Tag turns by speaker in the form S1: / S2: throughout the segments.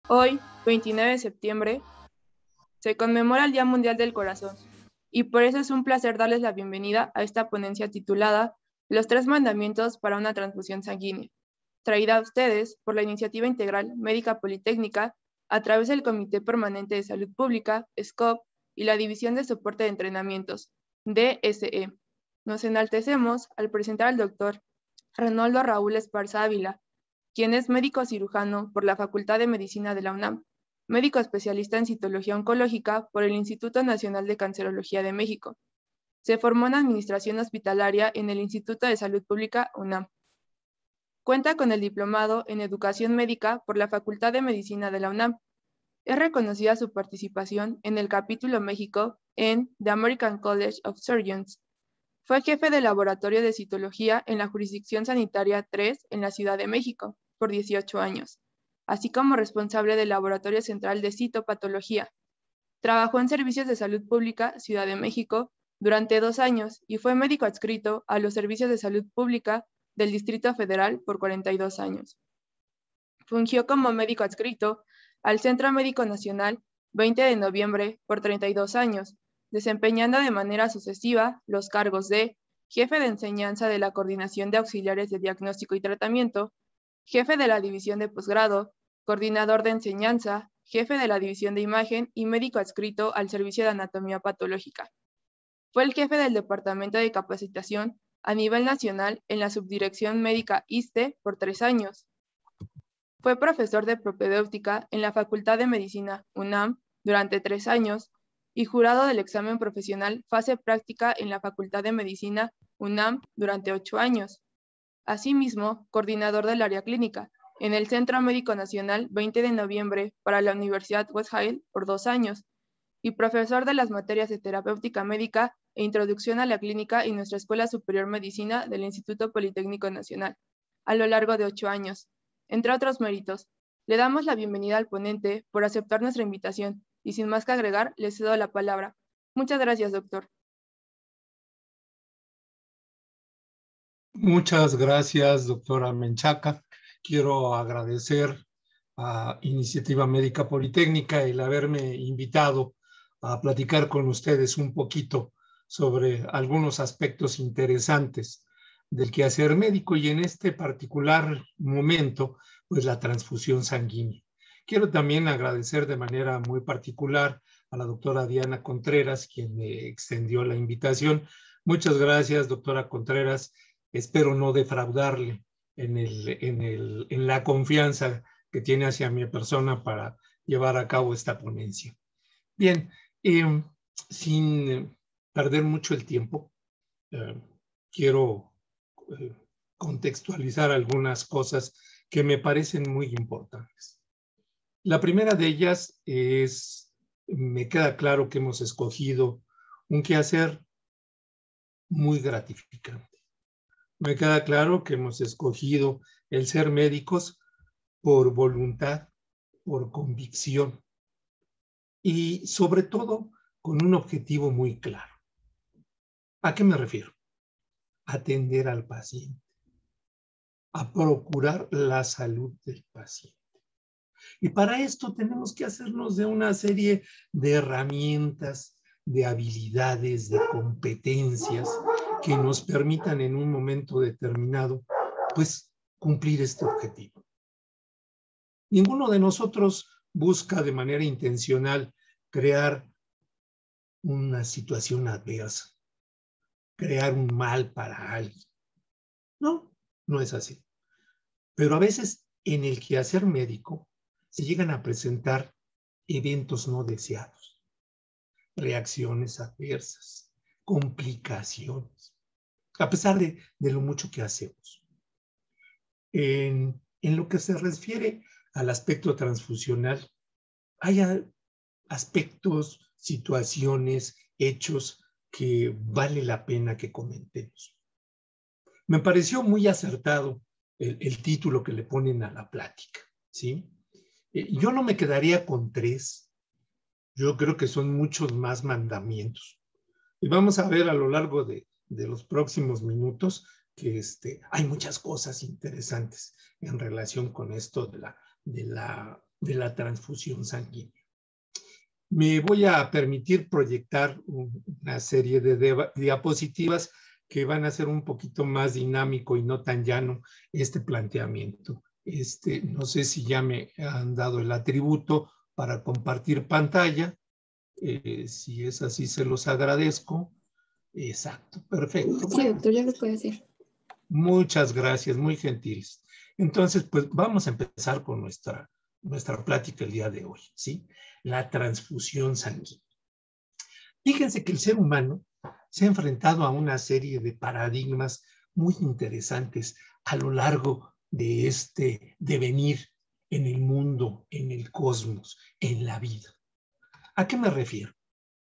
S1: Hoy, 29 de septiembre, se conmemora el Día Mundial del Corazón, y por eso es un placer darles la bienvenida a esta ponencia titulada Los 3 mandamientos para una transfusión sanguínea, traída a ustedes por la Iniciativa Integral Médica Politécnica a través del Comité Permanente de Salud Pública, SCOP, y la División de Soporte de Entrenamientos, DSE. Nos enaltecemos al presentar al doctor Renoldo Raúl Esparza Ávila, quien es médico cirujano por la Facultad de Medicina de la UNAM, médico especialista en citología oncológica por el Instituto Nacional de Cancerología de México. Se formó en administración hospitalaria en el Instituto de Salud Pública UNAM. Cuenta con el diplomado en educación médica por la Facultad de Medicina de la UNAM. Es reconocida su participación en el capítulo México en The American College of Surgeons. Fue jefe de laboratorio de citología en la Jurisdicción Sanitaria 3 en la Ciudad de México por 18 años, así como responsable del Laboratorio Central de Citopatología. Trabajó en Servicios de Salud Pública Ciudad de México durante 2 años y fue médico adscrito a los Servicios de Salud Pública del Distrito Federal por 42 años. Fungió como médico adscrito al Centro Médico Nacional 20 de noviembre por 32 años, desempeñando de manera sucesiva los cargos de jefe de enseñanza de la Coordinación de Auxiliares de Diagnóstico y Tratamiento, jefe de la División de Posgrado, coordinador de enseñanza, jefe de la División de Imagen y médico adscrito al Servicio de Anatomía Patológica. Fue el jefe del Departamento de Capacitación a nivel nacional en la Subdirección Médica ISSSTE por 3 años. Fue profesor de propedéutica en la Facultad de Medicina UNAM durante 3 años y jurado del examen profesional fase práctica en la Facultad de Medicina UNAM durante 8 años. Asimismo, coordinador del área clínica en el Centro Médico Nacional 20 de noviembre para la Universidad West Hill por 2 años y profesor de las materias de terapéutica médica e introducción a la clínica en nuestra Escuela Superior Medicina del Instituto Politécnico Nacional a lo largo de 8 años. Entre otros méritos, le damos la bienvenida al ponente por aceptar nuestra invitación y sin más que agregar, le cedo la palabra. Muchas gracias, doctor.
S2: Muchas gracias, doctora Menchaca. Quiero agradecer a Iniciativa Médica Politécnica el haberme invitado a platicar con ustedes un poquito sobre algunos aspectos interesantes del quehacer médico y en este particular momento, pues la transfusión sanguínea. Quiero también agradecer de manera muy particular a la doctora Diana Contreras, quien me extendió la invitación. Muchas gracias, doctora Contreras. Espero no defraudarle en la confianza que tiene hacia mi persona para llevar a cabo esta ponencia. Bien, sin perder mucho el tiempo, quiero contextualizar algunas cosas que me parecen muy importantes. La primera de ellas es, me queda claro que hemos escogido un quehacer muy gratificante. Me queda claro que hemos escogido el ser médicos por voluntad, por convicción y sobre todo con un objetivo muy claro. ¿A qué me refiero? Atender al paciente, a procurar la salud del paciente. Y para esto tenemos que hacernos de una serie de herramientas, de habilidades, de competencias que nos permitan en un momento determinado, pues, cumplir este objetivo. Ninguno de nosotros busca de manera intencional crear una situación adversa, crear un mal para alguien. No, no es así. Pero a veces en el quehacer médico se llegan a presentar eventos no deseados, reacciones adversas, complicaciones, a pesar de lo mucho que hacemos. En lo que se refiere al aspecto transfusional, hay aspectos, situaciones, hechos que vale la pena que comentemos. Me pareció muy acertado el título que le ponen a la plática, ¿sí? Yo no me quedaría con 3. Yo creo que son muchos más mandamientos. Y vamos a ver a lo largo de los próximos minutos que hay muchas cosas interesantes en relación con esto de de la transfusión sanguínea. Me voy a permitir proyectar una serie de diapositivas que van a ser un poquito más dinámico y no tan llano este planteamiento. No sé si ya me han dado el atributo para compartir pantalla. Si es así, se los agradezco. Exacto, perfecto.
S3: Sí, doctor, ya lo puede hacer.
S2: Muchas gracias, muy gentiles. Entonces, pues vamos a empezar con nuestra plática el día de hoy, ¿sí? La transfusión sanguínea. Fíjense que el ser humano se ha enfrentado a una serie de paradigmas muy interesantes a lo largo de este devenir en el mundo, en el cosmos, en la vida. ¿A qué me refiero?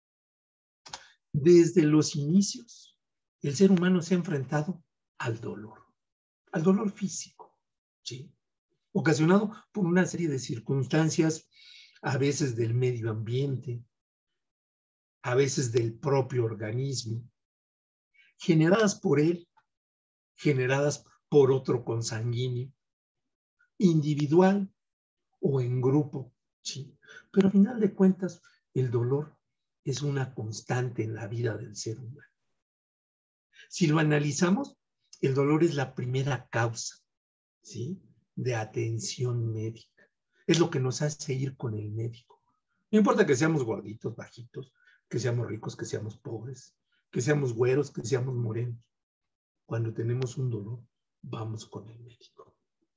S2: Desde los inicios, el ser humano se ha enfrentado al dolor físico, ¿sí? Ocasionado por una serie de circunstancias, a veces del medio ambiente, a veces del propio organismo, generadas por él, generadas por otro consanguíneo, individual o en grupo, ¿sí? Pero al final de cuentas, el dolor es una constante en la vida del ser humano. Si lo analizamos, el dolor es la primera causa, ¿sí?, de atención médica. Es lo que nos hace ir con el médico. No importa que seamos gorditos, bajitos, que seamos ricos, que seamos pobres, que seamos güeros, que seamos morenos. Cuando tenemos un dolor, vamos con el médico.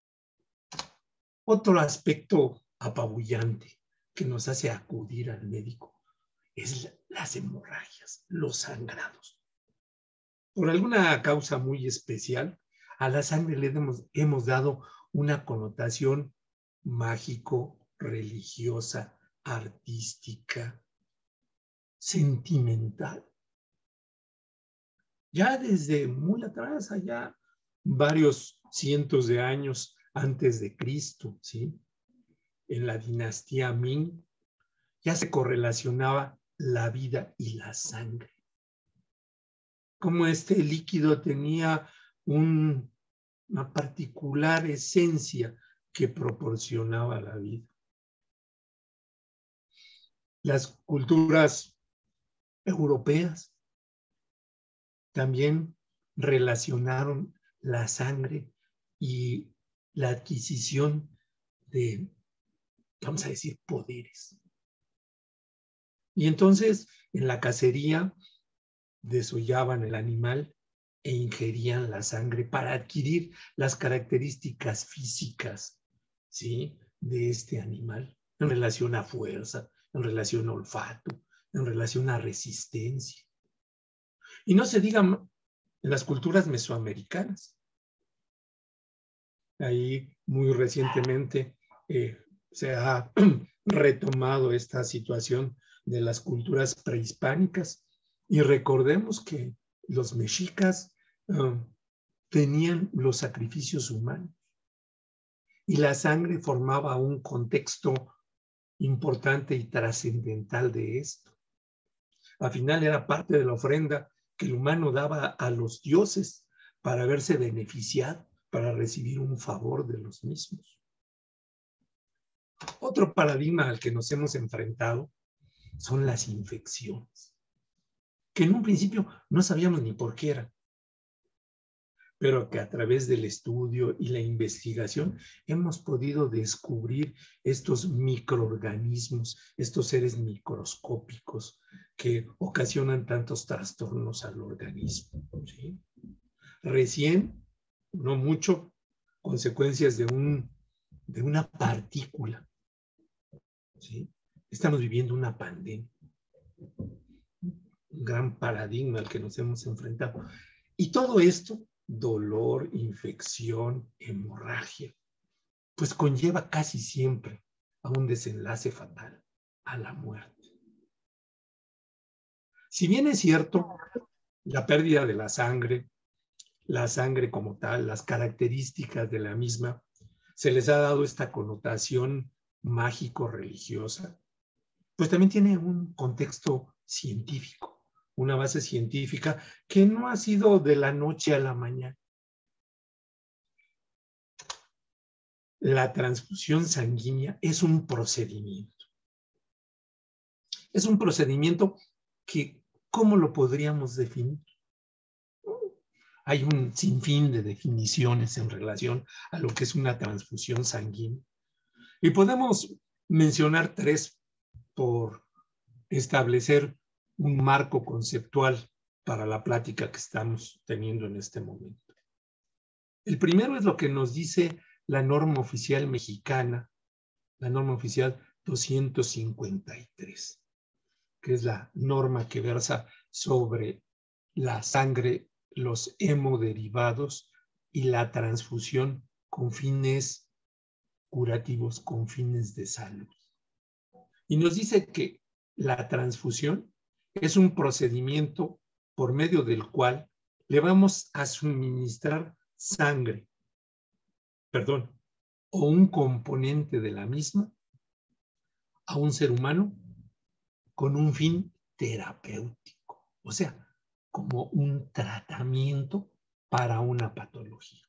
S2: Otro aspecto apabullante que nos hace acudir al médico es las hemorragias, los sangrados. Por alguna causa muy especial, a la sangre le hemos dado una connotación mágico, religiosa, artística, sentimental. Ya desde muy atrás, allá varios cientos de años antes de Cristo, ¿sí?, en la dinastía Ming, ya se correlacionaba la vida y la sangre. Como este líquido tenía una particular esencia que proporcionaba la vida. Las culturas europeas también relacionaron la sangre y la adquisición de, vamos a decir, poderes. Y entonces, en la cacería, desollaban el animal e ingerían la sangre para adquirir las características físicas, ¿sí?, de este animal, en relación a fuerza, en relación a olfato, en relación a resistencia. Y no se diga en las culturas mesoamericanas. Ahí muy recientemente se ha retomado esta situación de las culturas prehispánicas. Y recordemos que los mexicas tenían los sacrificios humanos y la sangre formaba un contexto importante y trascendental de esto. Al final era parte de la ofrenda que el humano daba a los dioses para verse beneficiado, para recibir un favor de los mismos. Otro paradigma al que nos hemos enfrentado son las infecciones, que en un principio no sabíamos ni por qué eran, pero que a través del estudio y la investigación hemos podido descubrir estos microorganismos, estos seres microscópicos que ocasionan tantos trastornos al organismo, ¿sí? Recién, no mucho, consecuencias de una partícula, ¿sí? Estamos viviendo una pandemia, un gran paradigma al que nos hemos enfrentado. Y todo esto, dolor, infección, hemorragia, pues conlleva casi siempre a un desenlace fatal, a la muerte. Si bien es cierto, la pérdida de la sangre como tal, las características de la misma, se les ha dado esta connotación mágico-religiosa, pues también tiene un contexto científico, una base científica que no ha sido de la noche a la mañana. la transfusión sanguínea es un procedimiento. Es un procedimiento que, ¿cómo lo podríamos definir? Hay un sinfín de definiciones en relación a lo que es una transfusión sanguínea. Y podemos mencionar 3 por establecer un marco conceptual para la plática que estamos teniendo en este momento. El primero es lo que nos dice la norma oficial mexicana, la norma oficial 253, que es la norma que versa sobre la sangre, los hemoderivados y la transfusión con fines curativos, con fines de salud. Y nos dice que la transfusión es un procedimiento por medio del cual le vamos a suministrar sangre, o un componente de la misma a un ser humano con un fin terapéutico, o sea, como un tratamiento para una patología.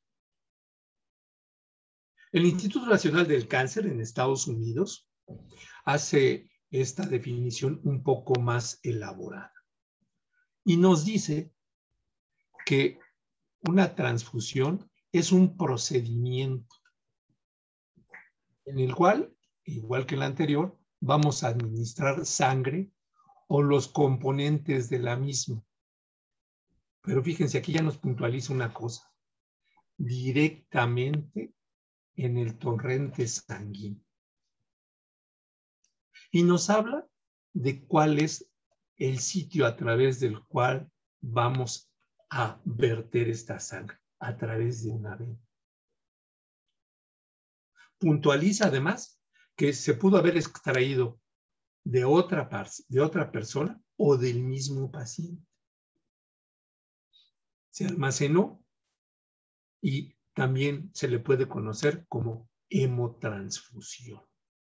S2: El Instituto Nacional del Cáncer en Estados Unidos hace esta definición un poco más elaborada y nos dice que una transfusión es un procedimiento en el cual, igual que el anterior, vamos a administrar sangre o los componentes de la misma. Pero fíjense, aquí ya nos puntualiza una cosa. Directamente en el torrente sanguíneo. Y nos habla de cuál es el sitio a través del cual vamos a verter esta sangre, a través de una vena. Puntualiza además que se pudo haber extraído de otra persona o del mismo paciente. Se almacenó y también se le puede conocer como hemotransfusión.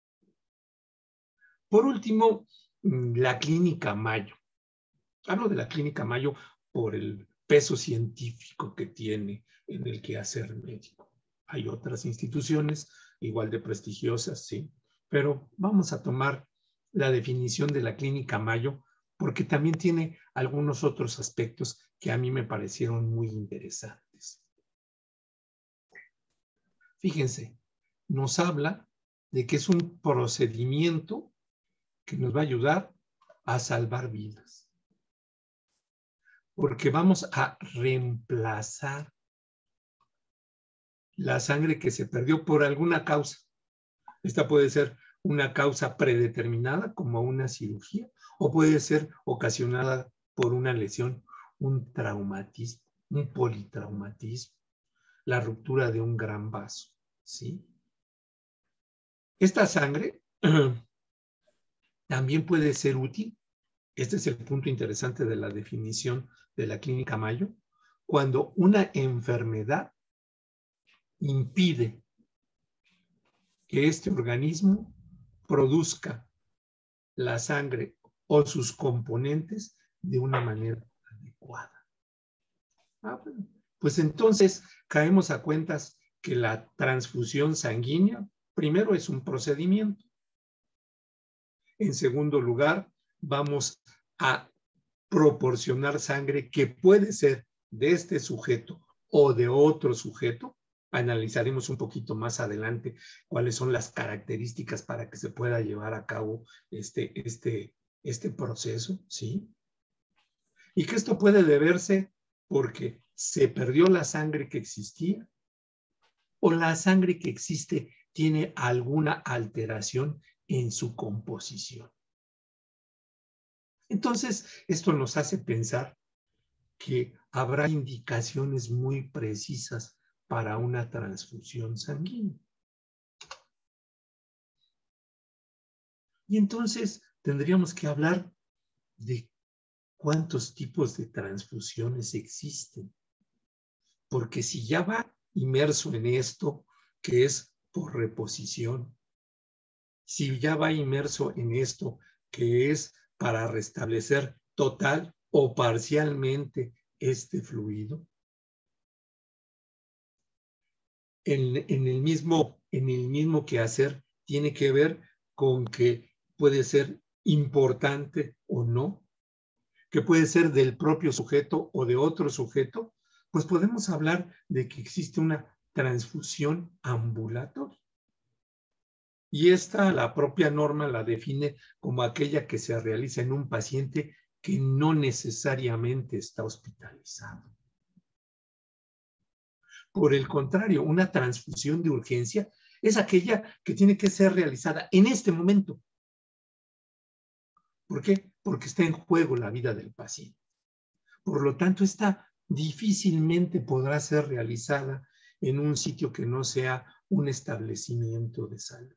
S2: Por último, la Clínica Mayo. Hablo de la Clínica Mayo por el peso científico que tiene en el quehacer médico. Hay otras instituciones igual de prestigiosas, sí, pero vamos a tomar la definición de la Clínica Mayo porque también tiene algunos otros aspectos que a mí me parecieron muy interesantes. Fíjense, nos habla de que es un procedimiento que nos va a ayudar a salvar vidas. Porque vamos a reemplazar la sangre que se perdió por alguna causa. Esta puede ser una causa predeterminada, como una cirugía, o puede ser ocasionada por una lesión, un traumatismo, un politraumatismo, la ruptura de un gran vaso, ¿sí? Esta sangre también puede ser útil. Este es el punto interesante de la definición de la Clínica Mayo. Cuando una enfermedad impide que este organismo produzca la sangre o sus componentes de una manera adecuada. Pues entonces caemos a cuentas que la transfusión sanguínea, primero, es un procedimiento. En segundo lugar, vamos a proporcionar sangre que puede ser de este sujeto o de otro sujeto. Analizaremos un poquito más adelante cuáles son las características para que se pueda llevar a cabo este proceso, ¿sí? Y que esto puede deberse porque se perdió la sangre que existía o la sangre que existe tiene alguna alteración en su composición. Entonces, esto nos hace pensar que habrá indicaciones muy precisas para una transfusión sanguínea. Y entonces tendríamos que hablar de cuántos tipos de transfusiones existen. Porque si ya va inmerso en esto, que es por reposición, si ya va inmerso en esto, que es para restablecer total o parcialmente este fluido, en el mismo quehacer tiene que ver con que puede ser importante o no, que puede ser del propio sujeto o de otro sujeto, pues podemos hablar de que existe una transfusión ambulatoria. Y esta, la propia norma la define como aquella que se realiza en un paciente que no necesariamente está hospitalizado. Por el contrario, una transfusión de urgencia es aquella que tiene que ser realizada en este momento. ¿Por qué? Porque está en juego la vida del paciente. Por lo tanto, esta difícilmente podrá ser realizada en un sitio que no sea un establecimiento de salud.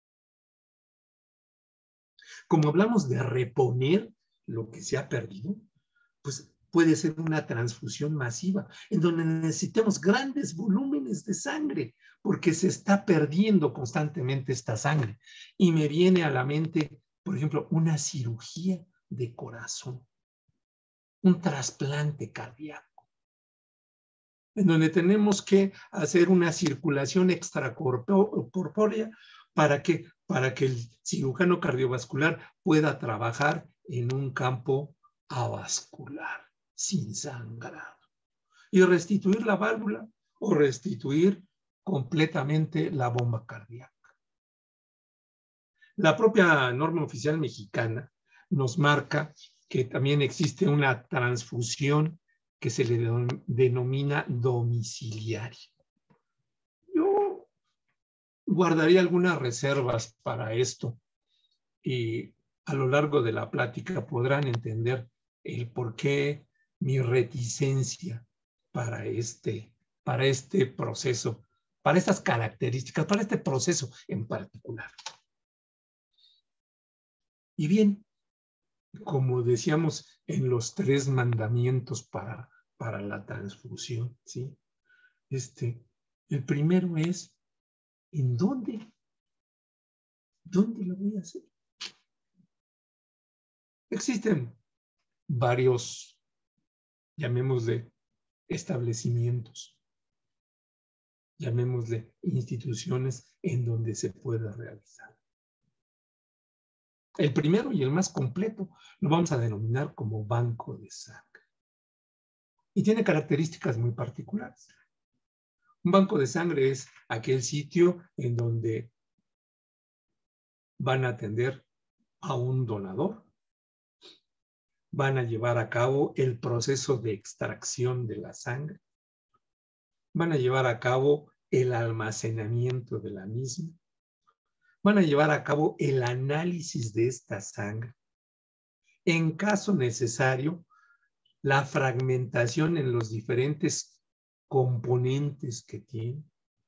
S2: Como hablamos de reponer lo que se ha perdido, pues puede ser una transfusión masiva, en donde necesitemos grandes volúmenes de sangre, porque se está perdiendo constantemente esta sangre. Y me viene a la mente, por ejemplo, una cirugía de corazón, un trasplante cardíaco, en donde tenemos que hacer una circulación extracorpórea para que el cirujano cardiovascular pueda trabajar en un campo avascular, sin sangrado, y restituir la válvula o restituir completamente la bomba cardíaca. La propia norma oficial mexicana nos marca que también existe una transfusión que se le denomina domiciliaria. Yo guardaría algunas reservas para esto y a lo largo de la plática podrán entender el por qué mi reticencia para este proceso, para estas características, para este proceso en particular. Y bien, como decíamos en los 3 mandamientos para la transfusión, ¿sí? El primero es, ¿en dónde? ¿Dónde lo voy a hacer? Existen varios, llamémosle, establecimientos, llamémosle instituciones en donde se pueda realizar. El primero y el más completo lo vamos a denominar como banco de sangre. Y tiene características muy particulares. Un banco de sangre es aquel sitio en donde van a atender a un donador, van a llevar a cabo el proceso de extracción de la sangre, van a llevar a cabo el almacenamiento de la misma, van a llevar a cabo el análisis de esta sangre. En caso necesario, la fragmentación en los diferentes componentes que tiene,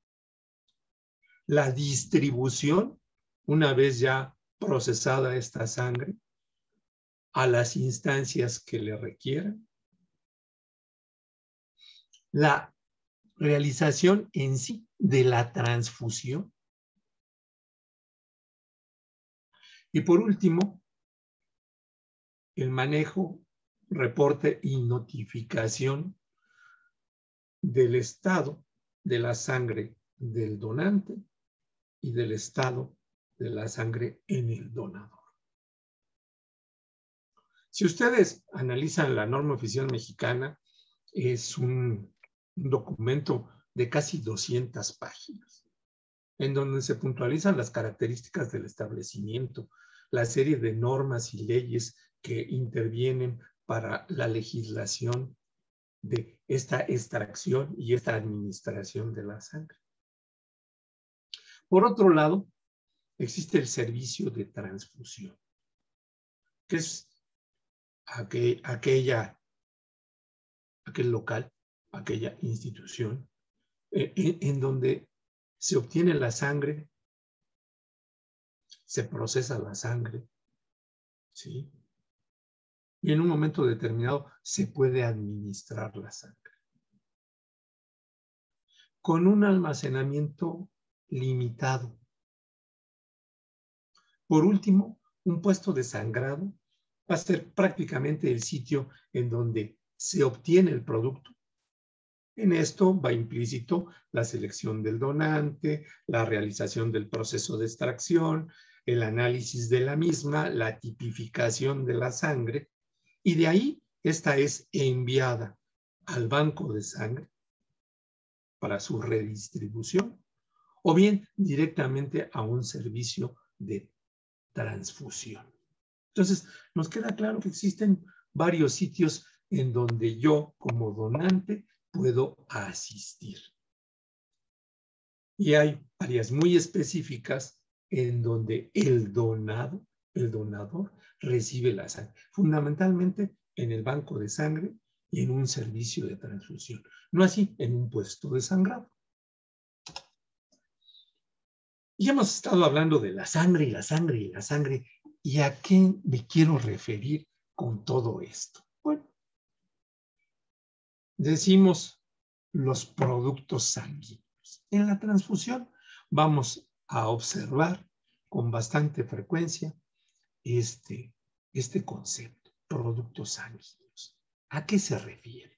S2: la distribución, una vez ya procesada esta sangre, a las instancias que le requieran, la realización en sí de la transfusión. Y por último, el manejo, reporte y notificación del estado de la sangre del donante y del estado de la sangre en el donador. Si ustedes analizan la norma oficial mexicana, es un documento de casi 200 páginas, en donde se puntualizan las características del establecimiento, la serie de normas y leyes que intervienen para la legislación de esta extracción y esta administración de la sangre. Por otro lado, existe el servicio de transfusión, que es aquel local, aquella institución, en donde se obtiene la sangre, se procesa la sangre, ¿sí? Y en un momento determinado se puede administrar la sangre. Con un almacenamiento limitado. Por último, un puesto de sangrado va a ser prácticamente el sitio en donde se obtiene el producto En esto va implícito la selección del donante, la realización del proceso de extracción, el análisis de la misma, la tipificación de la sangre, y de ahí esta es enviada al banco de sangre para su redistribución o bien directamente a un servicio de transfusión. Entonces, nos queda claro que existen varios sitios en donde yo, como donante, puedo asistir. Y hay áreas muy específicas en donde el donador, recibe la sangre, fundamentalmente en el banco de sangre y en un servicio de transfusión, no así en un puesto de sangrado. Y hemos estado hablando de la sangre y la sangre y la sangre. ¿Y a qué me quiero referir con todo esto? Bueno, decimos los productos sanguíneos. En la transfusión vamos a observar con bastante frecuencia este concepto, productos sanguíneos. ¿A qué se refiere?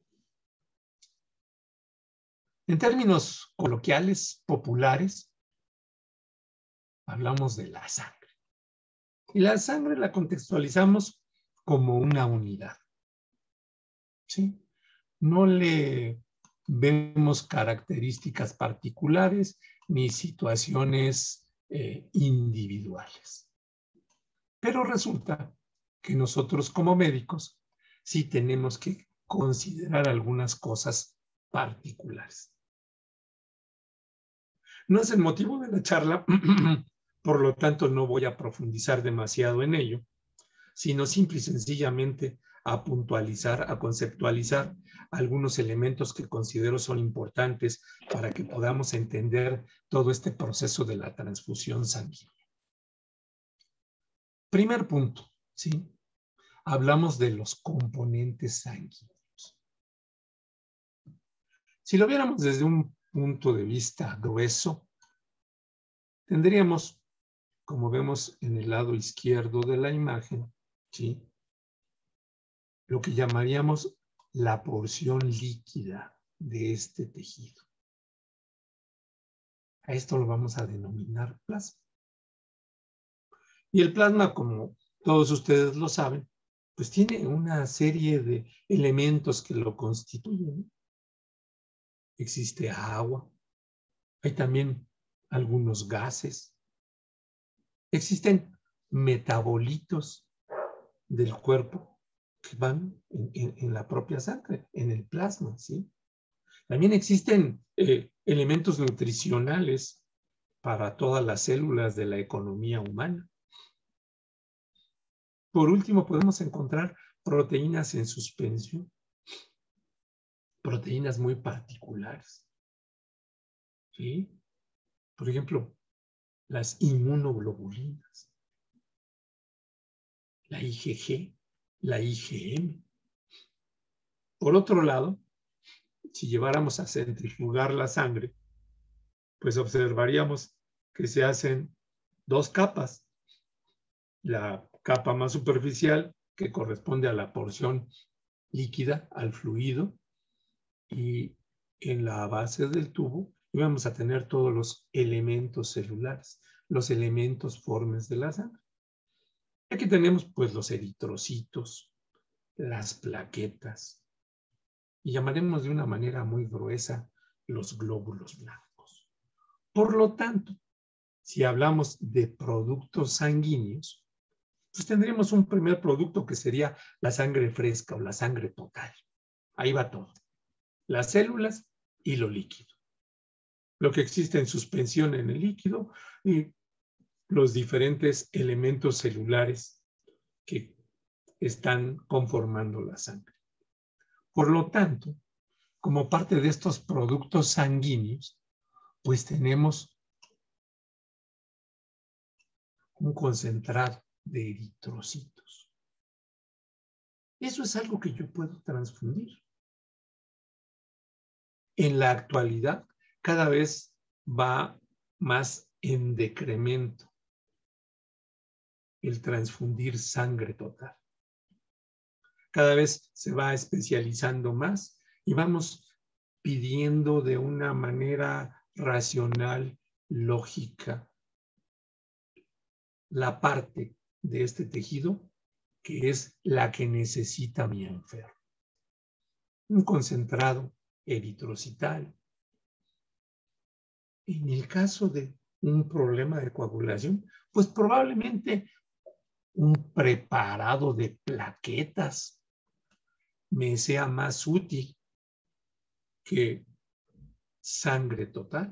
S2: En términos coloquiales, populares, hablamos de la sangre. Y la sangre la contextualizamos como una unidad. ¿Sí? No le vemos características particulares ni situaciones individuales. Pero resulta que nosotros como médicos sí tenemos que considerar algunas cosas particulares. No es el motivo de la charla, por lo tanto no voy a profundizar demasiado en ello, sino simple y sencillamente a puntualizar, a conceptualizar algunos elementos que considero son importantes para que podamos entender todo este proceso de la transfusión sanguínea. Primer punto, ¿sí? Hablamos de los componentes sanguíneos. Si lo viéramos desde un punto de vista grueso, tendríamos, como vemos en el lado izquierdo de la imagen, ¿sí?, lo que llamaríamos la porción líquida de este tejido. A esto lo vamos a denominar plasma. Y el plasma, como todos ustedes lo saben, pues tiene una serie de elementos que lo constituyen. Existe agua, hay también algunos gases, existen metabolitos del cuerpo que van en la propia sangre, en el plasma, ¿sí? También existen elementos nutricionales para todas las células de la economía humana. Por último, podemos encontrar proteínas en suspensión, proteínas muy particulares, ¿sí? Por ejemplo, las inmunoglobulinas, la IgG, la IgM. Por otro lado, si lleváramos a centrifugar la sangre, pues observaríamos que se hacen dos capas. La capa más superficial, que corresponde a la porción líquida, al fluido, y en la base del tubo vamos a tener todos los elementos celulares, los elementos formes de la sangre. Aquí tenemos pues los eritrocitos, las plaquetas, y llamaremos de una manera muy gruesa los glóbulos blancos. Por lo tanto, si hablamos de productos sanguíneos, pues tendríamos un primer producto que sería la sangre fresca o la sangre total. Ahí va todo. Las células y lo líquido. Lo que existe en suspensión en el líquido y los diferentes elementos celulares que están conformando la sangre. Por lo tanto, como parte de estos productos sanguíneos, pues tenemos un concentrado de eritrocitos. Eso es algo que yo puedo transfundir. En la actualidad, cada vez va más en decremento el transfundir sangre total. Cada vez se va especializando más y vamos pidiendo de una manera racional, lógica, la parte de este tejido que es la que necesita mi enfermo. Un concentrado eritrocital. En el caso de un problema de coagulación, pues probablemente un preparado de plaquetas me sea más útil que sangre total.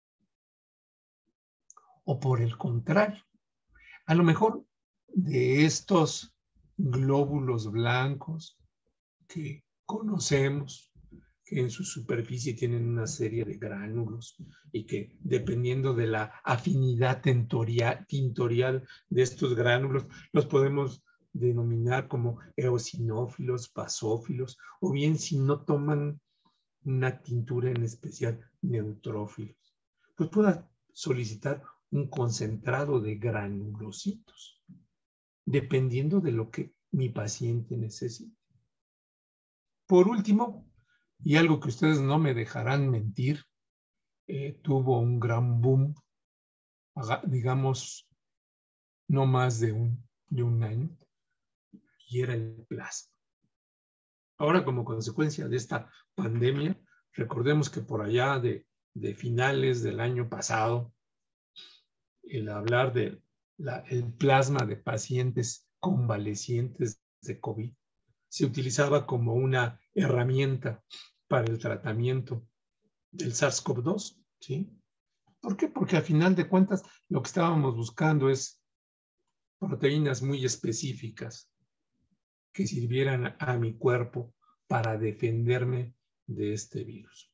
S2: O por el contrario, a lo mejor de estos glóbulos blancos que conocemos, que en su superficie tienen una serie de gránulos y que dependiendo de la afinidad tintorial de estos gránulos, los podemos denominar como eosinófilos, basófilos, o bien si no toman una tintura en especial, neutrófilos. Pues pueda solicitar un concentrado de granulocitos, dependiendo de lo que mi paciente necesite. Por último, y algo que ustedes no me dejarán mentir, tuvo un gran boom, digamos, no más de un año, y era el plasma. Ahora, como consecuencia de esta pandemia, recordemos que por allá de finales del año pasado, el hablar del plasma de pacientes convalecientes de COVID se utilizaba como una herramienta para el tratamiento del SARS-CoV-2, ¿sí? ¿Por qué? Porque al final de cuentas lo que estábamos buscando es proteínas muy específicas que sirvieran a mi cuerpo para defenderme de este virus.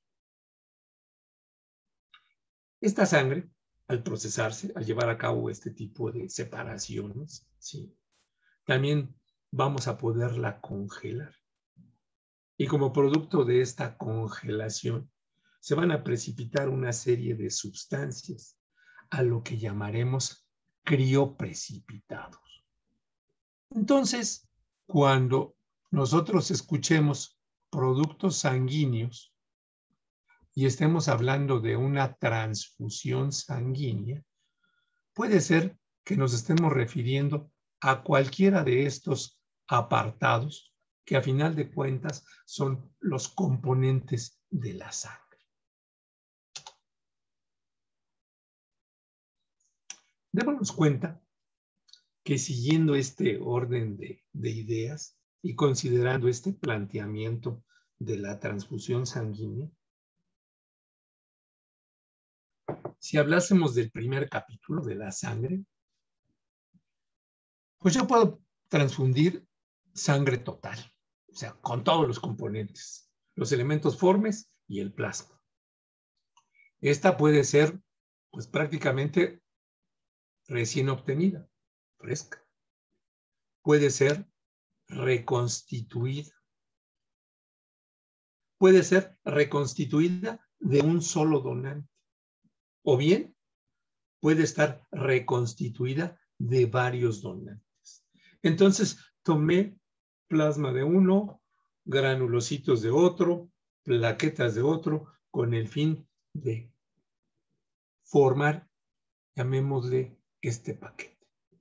S2: Esta sangre, al procesarse, al llevar a cabo este tipo de separaciones, ¿sí? También vamos a poderla congelar. Y como producto de esta congelación, se van a precipitar una serie de sustancias a lo que llamaremos crioprecipitados. Entonces, cuando nosotros escuchemos productos sanguíneos y estemos hablando de una transfusión sanguínea, puede ser que nos estemos refiriendo a cualquiera de estos apartados que a final de cuentas son los componentes de la sangre. Démonos cuenta que siguiendo este orden de ideas y considerando este planteamiento de la transfusión sanguínea, si hablásemos del primer capítulo de la sangre, pues yo puedo transfundir sangre total, o sea, con todos los componentes, los elementos formes y el plasma. Esta puede ser, pues prácticamente recién obtenida, fresca. Puede ser reconstituida. Puede ser reconstituida de un solo donante. O bien puede estar reconstituida de varios donantes. Entonces, tomé plasma de uno, granulocitos de otro, plaquetas de otro, con el fin de formar, llamémosle, este paquete.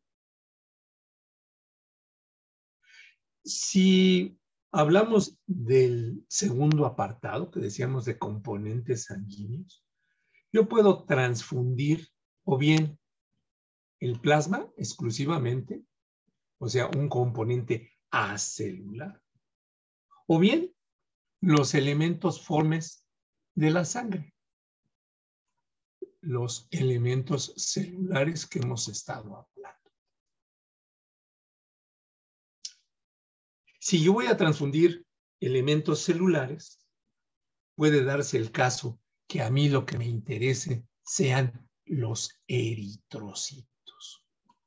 S2: Si hablamos del segundo apartado, que decíamos de componentes sanguíneos, yo puedo transfundir o bien el plasma exclusivamente, o sea, un componente acelular, o bien los elementos formes de la sangre, los elementos celulares que hemos estado hablando. Si yo voy a transfundir elementos celulares, puede darse el caso que a mí lo que me interese sean los eritrocitos.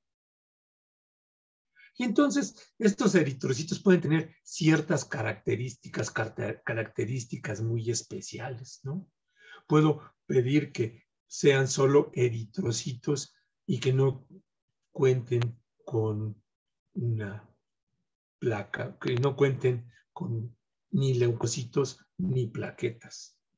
S2: Y entonces estos eritrocitos pueden tener ciertas características muy especiales, ¿no? Puedo pedir que sean solo eritrocitos y que no cuenten con una placa, que no cuenten con ni leucocitos ni plaquetas.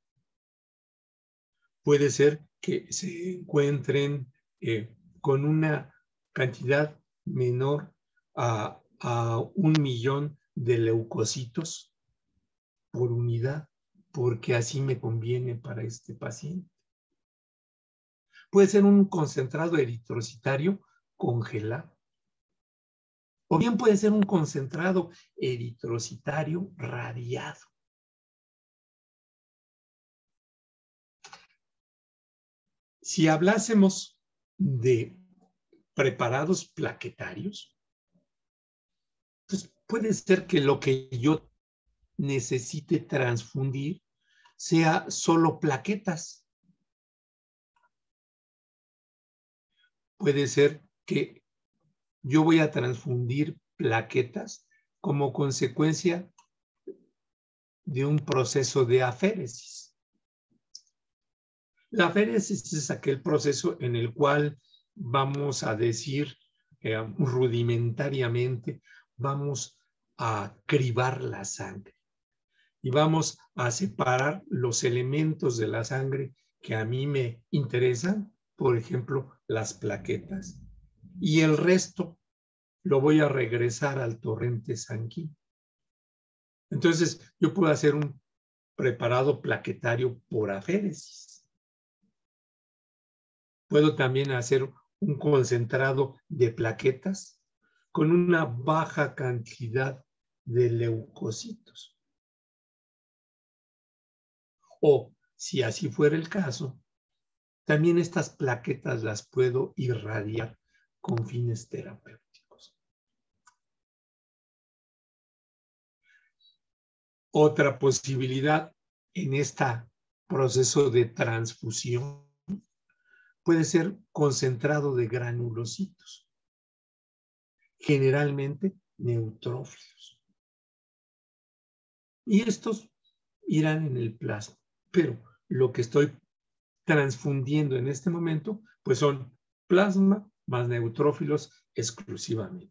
S2: Puede ser que se encuentren con una cantidad menor a 1.000.000 de leucocitos por unidad, porque así me conviene para este paciente. Puede ser un concentrado eritrocitario congelado. O bien puede ser un concentrado eritrocitario radiado. Si hablásemos de preparados plaquetarios, pues puede ser que lo que yo necesite transfundir sea solo plaquetas. Puede ser que yo voy a transfundir plaquetas como consecuencia de un proceso de aféresis. La aféresis es aquel proceso en el cual vamos a decir rudimentariamente, vamos a cribar la sangre y vamos a separar los elementos de la sangre que a mí me interesan, por ejemplo, las plaquetas, y el resto lo voy a regresar al torrente sanguíneo. Entonces, yo puedo hacer un preparado plaquetario por aféresis. Puedo también hacer un concentrado de plaquetas con una baja cantidad de leucocitos. O, si así fuera el caso, también estas plaquetas las puedo irradiar con fines terapéuticos. Otra posibilidad en este proceso de transfusión puede ser concentrado de granulocitos, generalmente neutrófilos. Y estos irán en el plasma, pero lo que estoy transfundiendo en este momento, pues son plasma más neutrófilos exclusivamente.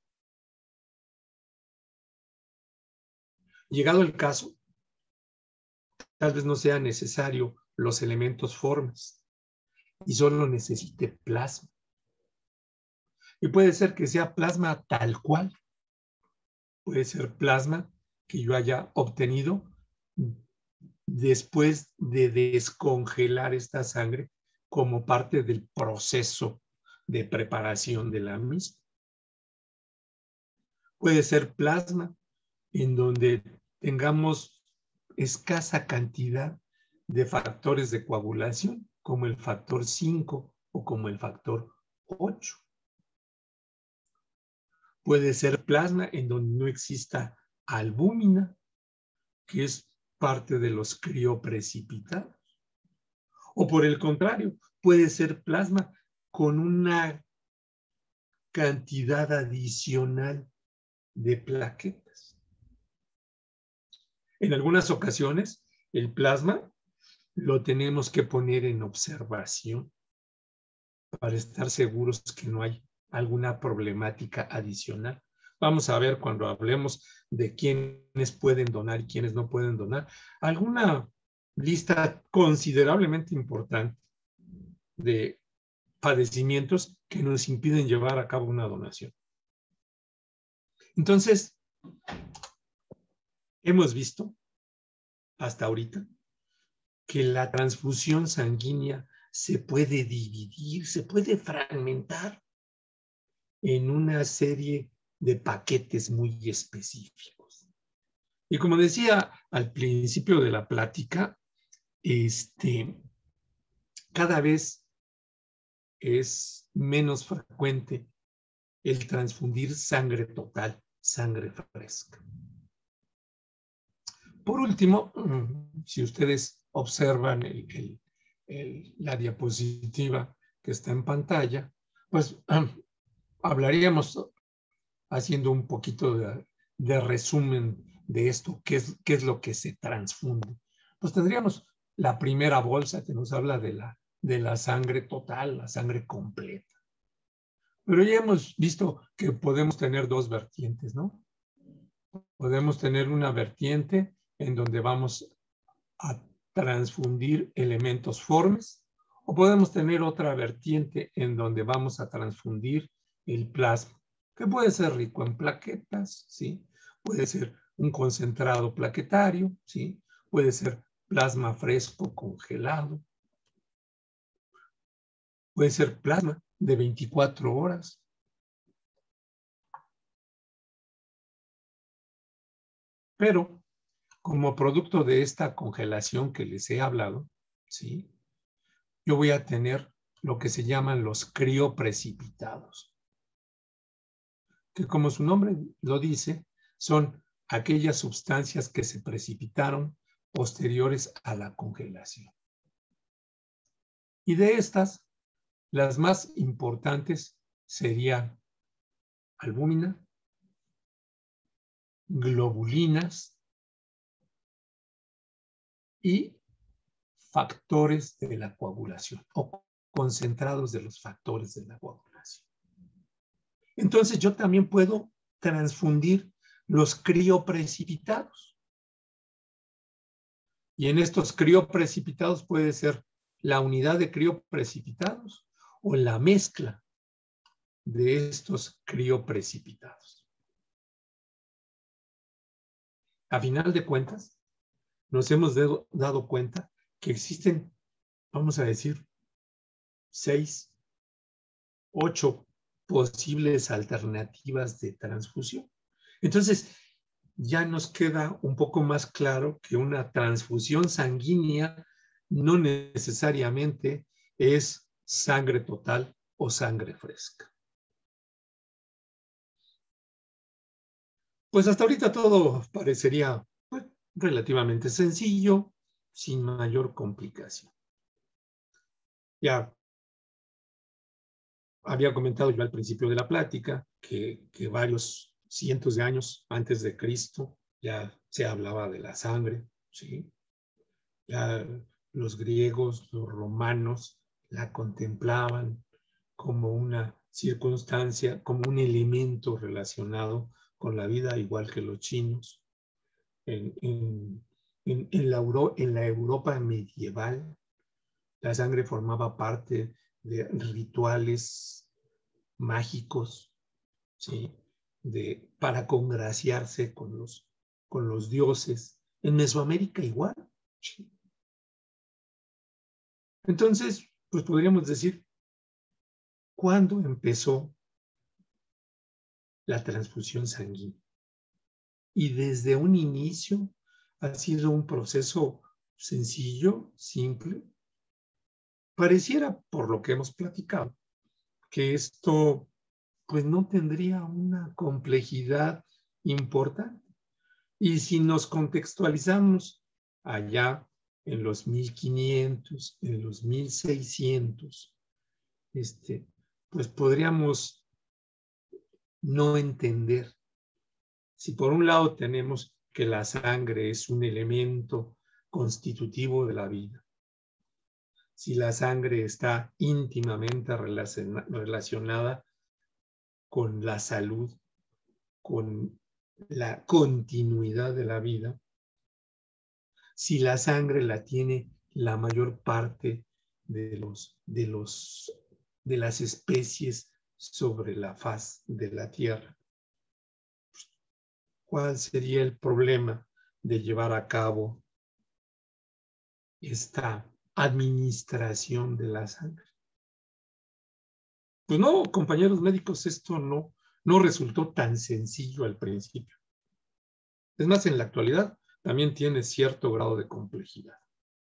S2: Llegado el caso, tal vez no sea necesario los elementos formes y solo necesite plasma. Y puede ser que sea plasma tal cual. Puede ser plasma que yo haya obtenido después de descongelar esta sangre como parte del proceso de preparación de la misma. Puede ser plasma en donde tengamos escasa cantidad de factores de coagulación, como el factor 5 o como el factor 8. Puede ser plasma en donde no exista albúmina, que es parte de los crioprecipitados. O por el contrario, puede ser plasma con una cantidad adicional de plaquetas. En algunas ocasiones, el plasma lo tenemos que poner en observación para estar seguros que no hay alguna problemática adicional. Vamos a ver cuando hablemos de quiénes pueden donar y quiénes no pueden donar, alguna lista considerablemente importante de padecimientos que nos impiden llevar a cabo una donación. Entonces, hemos visto hasta ahorita que la transfusión sanguínea se puede dividir, se puede fragmentar en una serie de paquetes muy específicos. Y como decía al principio de la plática, cada vez es menos frecuente el transfundir sangre total, sangre fresca. Por último, si ustedes observan la diapositiva que está en pantalla, pues hablaríamos haciendo un poquito de resumen de esto, qué es lo que se transfunde. Pues tendríamos la primera bolsa que nos habla de la sangre total, la sangre completa. Pero ya hemos visto que podemos tener dos vertientes, ¿no? Podemos tener una vertiente en donde vamos a transfundir elementos formes, o podemos tener otra vertiente en donde vamos a transfundir el plasma, que puede ser rico en plaquetas, ¿sí? Puede ser un concentrado plaquetario, ¿sí? Puede ser plasma fresco congelado, puede ser plasma de 24 horas. Pero como producto de esta congelación que les he hablado, ¿sí? Yo voy a tener lo que se llaman los crioprecipitados, que como su nombre lo dice, son aquellas sustancias que se precipitaron posteriores a la congelación. Y de estas, las más importantes serían albúmina, globulinas y factores de la coagulación o concentrados de los factores de la coagulación. Entonces yo también puedo transfundir los crioprecipitados. Y en estos crioprecipitados puede ser la unidad de crioprecipitados o la mezcla de estos crioprecipitados. A final de cuentas, nos hemos dado cuenta que existen, vamos a decir, 6, 8 posibles alternativas de transfusión. Entonces, ya nos queda un poco más claro que una transfusión sanguínea no necesariamente es sangre total o sangre fresca. Pues hasta ahorita todo parecería relativamente sencillo, sin mayor complicación. Ya había comentado yo al principio de la plática que varios cientos de años antes de Cristo ya se hablaba de la sangre, ¿sí? Ya los griegos, los romanos la contemplaban como una circunstancia, como un elemento relacionado con la vida, igual que los chinos. En la Europa medieval, la sangre formaba parte de rituales mágicos, ¿sí? Para congraciarse con los dioses. En Mesoamérica igual. ¿Sí? Entonces, pues podríamos decir, ¿cuándo empezó la transfusión sanguínea? Y desde un inicio ha sido un proceso sencillo, simple. Pareciera, por lo que hemos platicado, que esto pues no tendría una complejidad importante. Y si nos contextualizamos allá en los 1500, en los 1600, pues podríamos no entender. Si por un lado tenemos que la sangre es un elemento constitutivo de la vida, si la sangre está íntimamente relacionada con la salud, con la continuidad de la vida, si la sangre la tiene la mayor parte de las especies sobre la faz de la Tierra, ¿cuál sería el problema de llevar a cabo esta administración de la sangre? Pues no, compañeros médicos, esto no resultó tan sencillo al principio. Es más, en la actualidad también tiene cierto grado de complejidad.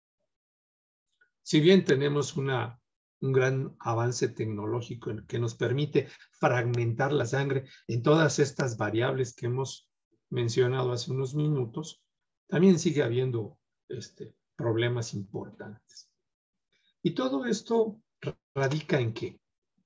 S2: Si bien tenemos un gran avance tecnológico que nos permite fragmentar la sangre en todas estas variables que hemos mencionado hace unos minutos, también sigue habiendo problemas importantes. Y todo esto radica en que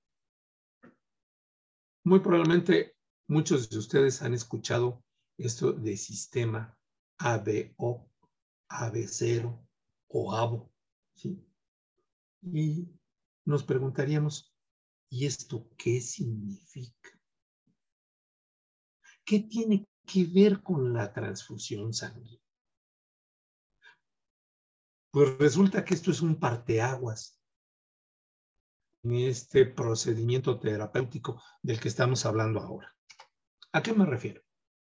S2: muy probablemente muchos de ustedes han escuchado esto de sistema ABO, AB0 o ABO, ¿sí? Y nos preguntaríamos, ¿y esto qué significa? ¿Qué tiene que ver con la transfusión sanguínea? Pues resulta que esto es un parteaguas en este procedimiento terapéutico del que estamos hablando ahora. ¿A qué me refiero?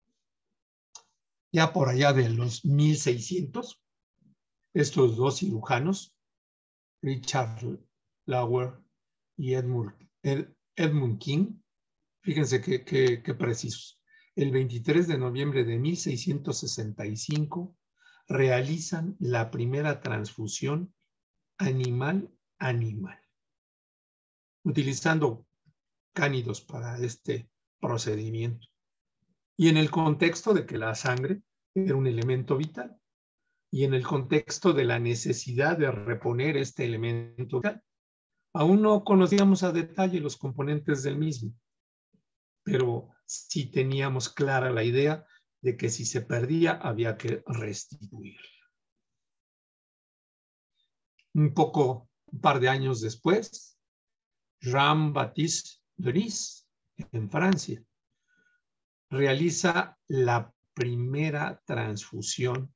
S2: Ya por allá de los 1600, estos dos cirujanos, Richard Lauer y Edmund King, fíjense qué precisos. El 23 de noviembre de 1665 realizan la primera transfusión animal-animal, utilizando cánidos para este procedimiento. Y en el contexto de que la sangre era un elemento vital, y en el contexto de la necesidad de reponer este elemento vital. Aún no conocíamos a detalle los componentes del mismo, pero sí teníamos clara la idea de que si se perdía había que restituirla. Un par de años después, Jean-Baptiste Denis, en Francia, realiza la primera transfusión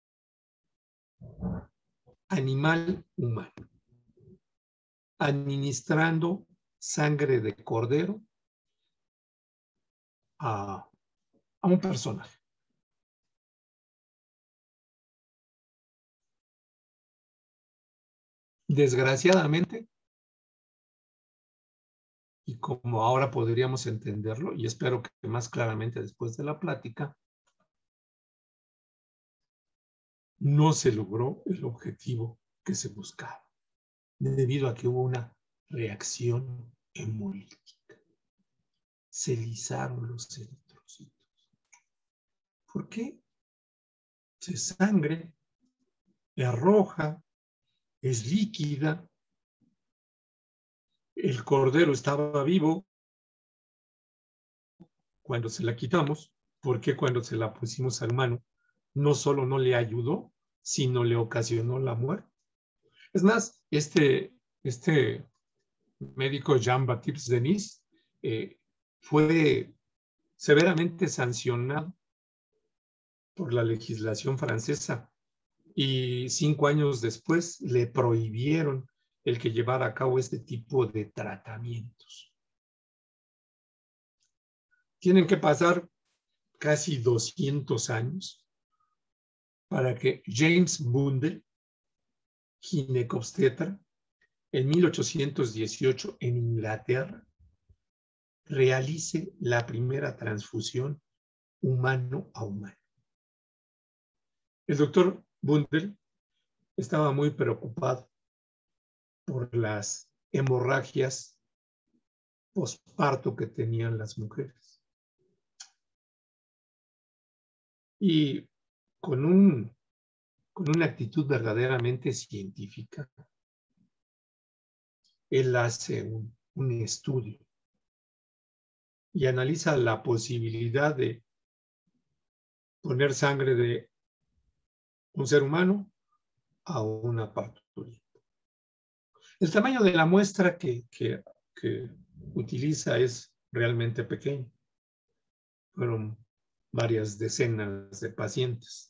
S2: animal-humano, administrando sangre de cordero a un personaje. Desgraciadamente, y como ahora podríamos entenderlo, y espero que más claramente después de la plática, no se logró el objetivo que se buscaba, debido a que hubo una reacción hemolítica. Se lisaron los eritrocitos. ¿Por qué? Se sangre, es roja, es líquida, el cordero estaba vivo cuando se la quitamos, porque cuando se la pusimos al humano, no solo no le ayudó, sino le ocasionó la muerte. Es más, este médico Jean-Baptiste Denis fue severamente sancionado por la legislación francesa y 5 años después le prohibieron el que llevara a cabo este tipo de tratamientos. Tienen que pasar casi 200 años para que James Bundel, ginecobstetra, en 1818 en Inglaterra, realice la primera transfusión humano a humano. El doctor Bundel estaba muy preocupado por las hemorragias posparto que tenían las mujeres. Y con una actitud verdaderamente científica, él hace un estudio y analiza la posibilidad de poner sangre de un ser humano a una parturienta. El tamaño de la muestra que utiliza es realmente pequeño. Fueron varias decenas de pacientes.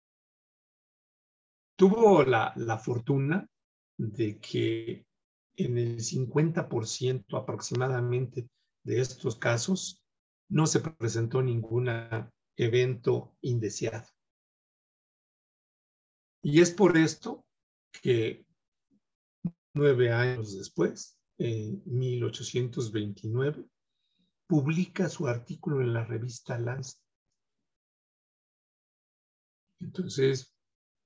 S2: Tuvo la fortuna de que en el 50% aproximadamente de estos casos no se presentó ningún evento indeseado. Y es por esto que 9 años después, en 1829, publica su artículo en la revista Lancet. Entonces,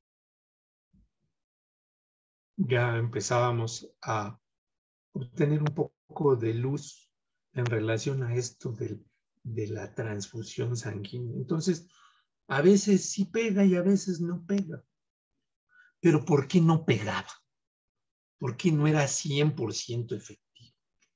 S2: ya empezábamos a obtener un poco de luz en relación a esto de la transfusión sanguínea. Entonces, a veces sí pega y a veces no pega. Pero ¿por qué no pegaba? ¿Por qué no era 100% efectivo?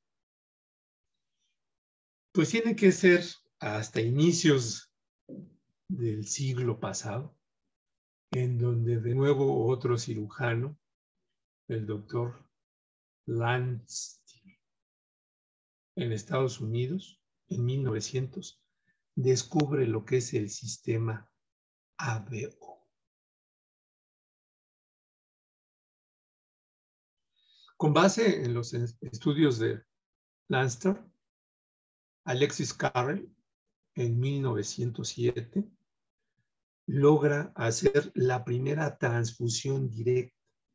S2: Pues tiene que ser hasta inicios del siglo pasado, en donde de nuevo otro cirujano, el doctor Lance, en Estados Unidos, en 1900, descubre lo que es el sistema ABO. Con base en los estudios de Lanster, Alexis Carrel, en 1907, logra hacer la primera transfusión directa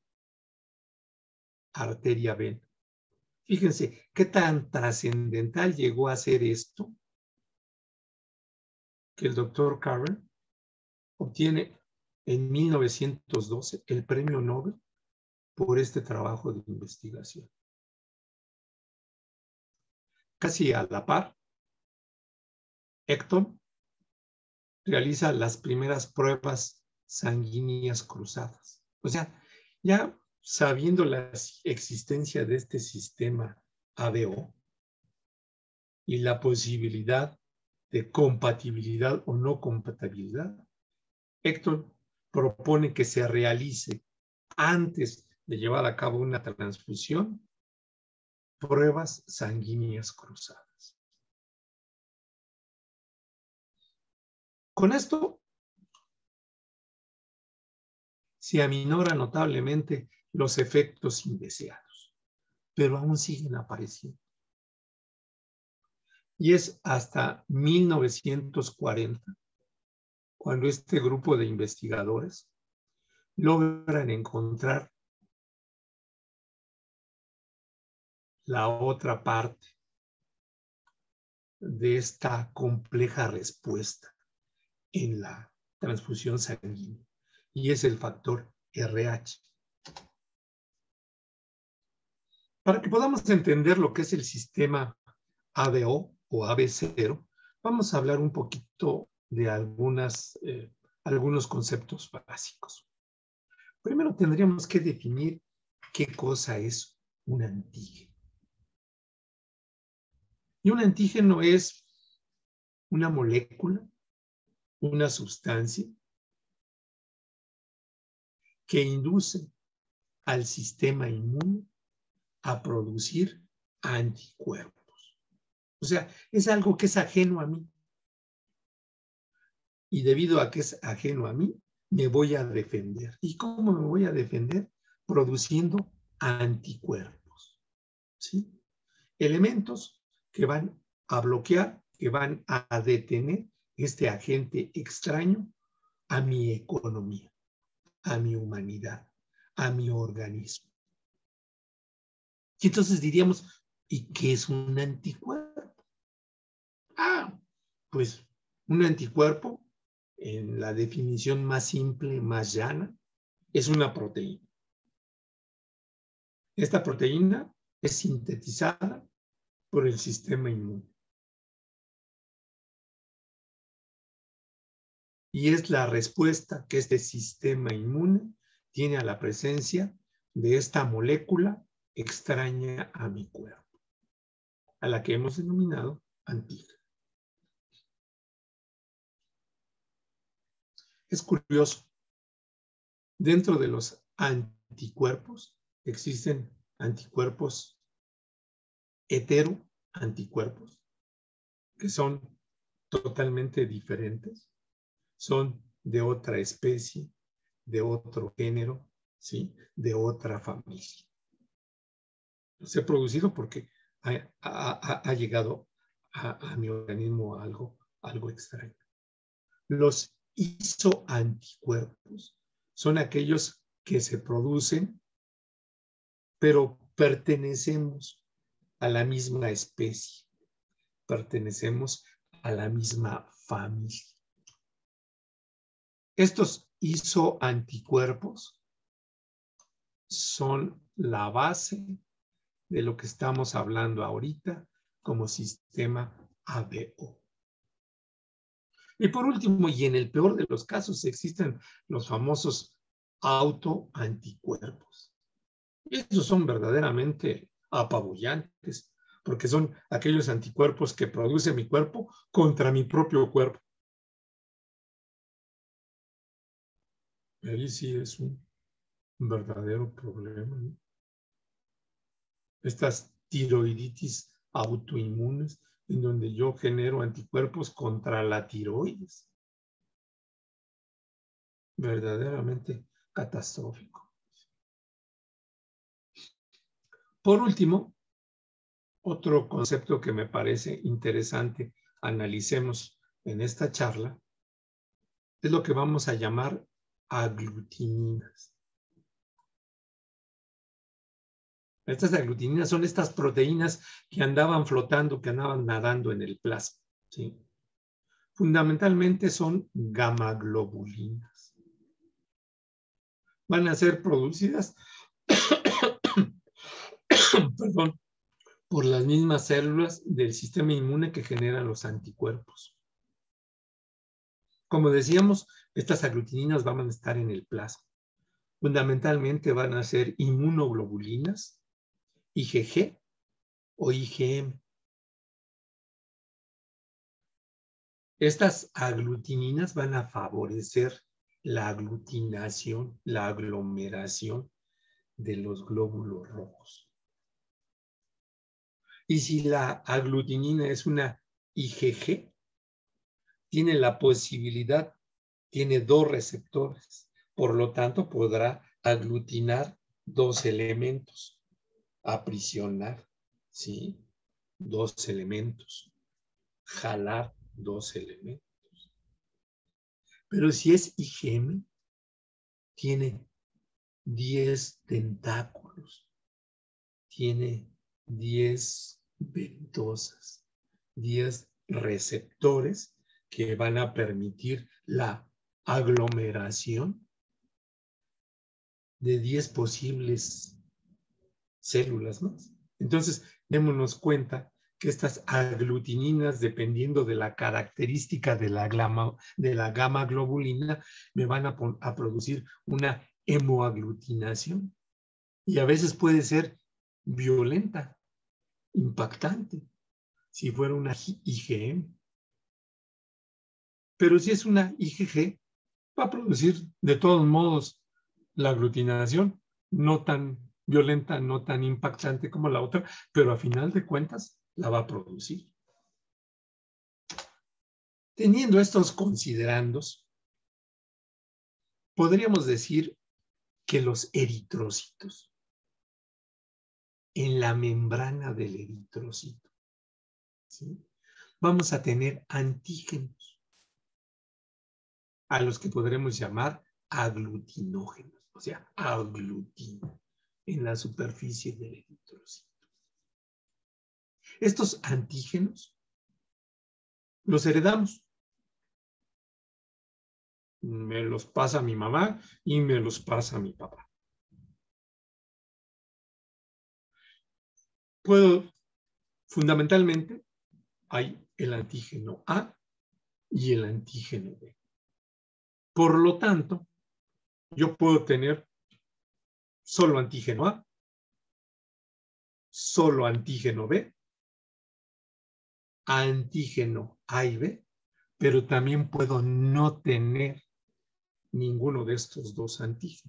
S2: arteria-vena. Fíjense qué tan trascendental llegó a ser esto, que el doctor Carrel obtiene en 1912 el premio Nobel por este trabajo de investigación. Casi a la par, Ecton realiza las primeras pruebas sanguíneas cruzadas. O sea, ya sabiendo la existencia de este sistema ABO y la posibilidad de compatibilidad o no compatibilidad, Ecton propone que se realice antes de llevar a cabo una transfusión pruebas sanguíneas cruzadas. Con esto se aminora notablemente los efectos indeseados, pero aún siguen apareciendo. Y es hasta 1940 cuando este grupo de investigadores logran encontrar la otra parte de esta compleja respuesta en la transfusión sanguínea, y es el factor RH. Para que podamos entender lo que es el sistema ABO o AB0, vamos a hablar un poquito de algunos conceptos básicos. Primero tendríamos que definir qué cosa es un antígeno. Y un antígeno es una molécula, una sustancia que induce al sistema inmune a producir anticuerpos. O sea, es algo que es ajeno a mí. Y debido a que es ajeno a mí, me voy a defender. ¿Y cómo me voy a defender? Produciendo anticuerpos. ¿Sí? Elementos que van a bloquear, que van a detener este agente extraño a mi economía, a mi humanidad, a mi organismo. Y entonces diríamos, ¿y qué es un anticuerpo? Pues un anticuerpo, en la definición más simple, más llana, es una proteína. Esta proteína es sintetizada por el sistema inmune. Y es la respuesta que este sistema inmune tiene a la presencia de esta molécula extraña a mi cuerpo, a la que hemos denominado antígeno. Es curioso, dentro de los anticuerpos existen anticuerpos heteroanticuerpos, que son totalmente diferentes, son de otra especie, de otro género, ¿sí? De otra familia. Los he producido porque ha llegado a mi organismo algo extraño. Los isoanticuerpos son aquellos que se producen, pero pertenecemos a la misma especie, pertenecemos a la misma familia. Estos isoanticuerpos son la base de lo que estamos hablando ahorita como sistema ABO. Y por último, y en el peor de los casos, existen los famosos autoanticuerpos. Y esos son verdaderamente apabullantes, porque son aquellos anticuerpos que produce mi cuerpo contra mi propio cuerpo. Ahí sí es un verdadero problema, ¿no? Estas tiroiditis autoinmunes, en donde yo genero anticuerpos contra la tiroides. Verdaderamente catastrófico. Por último, otro concepto que me parece interesante analicemos en esta charla es lo que vamos a llamar aglutininas. Estas aglutininas son estas proteínas que andaban flotando, que andaban nadando en el plasma, ¿sí? Fundamentalmente son gamaglobulinas. Van a ser producidas perdón, por las mismas células del sistema inmune que generan los anticuerpos. Como decíamos, estas aglutininas van a estar en el plasma. Fundamentalmente van a ser inmunoglobulinas, IgG o IgM. Estas aglutininas van a favorecer la aglutinación, la aglomeración de los glóbulos rojos. Y si la aglutinina es una IgG, tiene la posibilidad, tiene dos receptores, por lo tanto podrá aglutinar dos elementos, aprisionar, ¿sí? Dos elementos, jalar dos elementos. Pero si es IgM, tiene 10 tentáculos, tiene 10 ventosas, 10 receptores que van a permitir la aglomeración de 10 posibles células más. Entonces, démonos cuenta que estas aglutininas, dependiendo de la característica de la gamma globulina, me van a producir una hemoaglutinación. Y a veces puede ser violenta, impactante, si fuera una IgM. Pero si es una IgG, va a producir de todos modos la aglutinación, no tan violenta, no tan impactante como la otra, pero a final de cuentas la va a producir. Teniendo estos considerandos, podríamos decir que los eritrocitos, en la membrana del eritrocito, ¿sí? Vamos a tener antígenos, a los que podremos llamar aglutinógenos, o sea, aglutina en la superficie del eritrocito. Estos antígenos los heredamos. Me los pasa mi mamá y me los pasa mi papá. Fundamentalmente, hay el antígeno A y el antígeno B. Por lo tanto, yo puedo tener solo antígeno A, solo antígeno B, antígeno A y B, pero también puedo no tener ninguno de estos dos antígenos.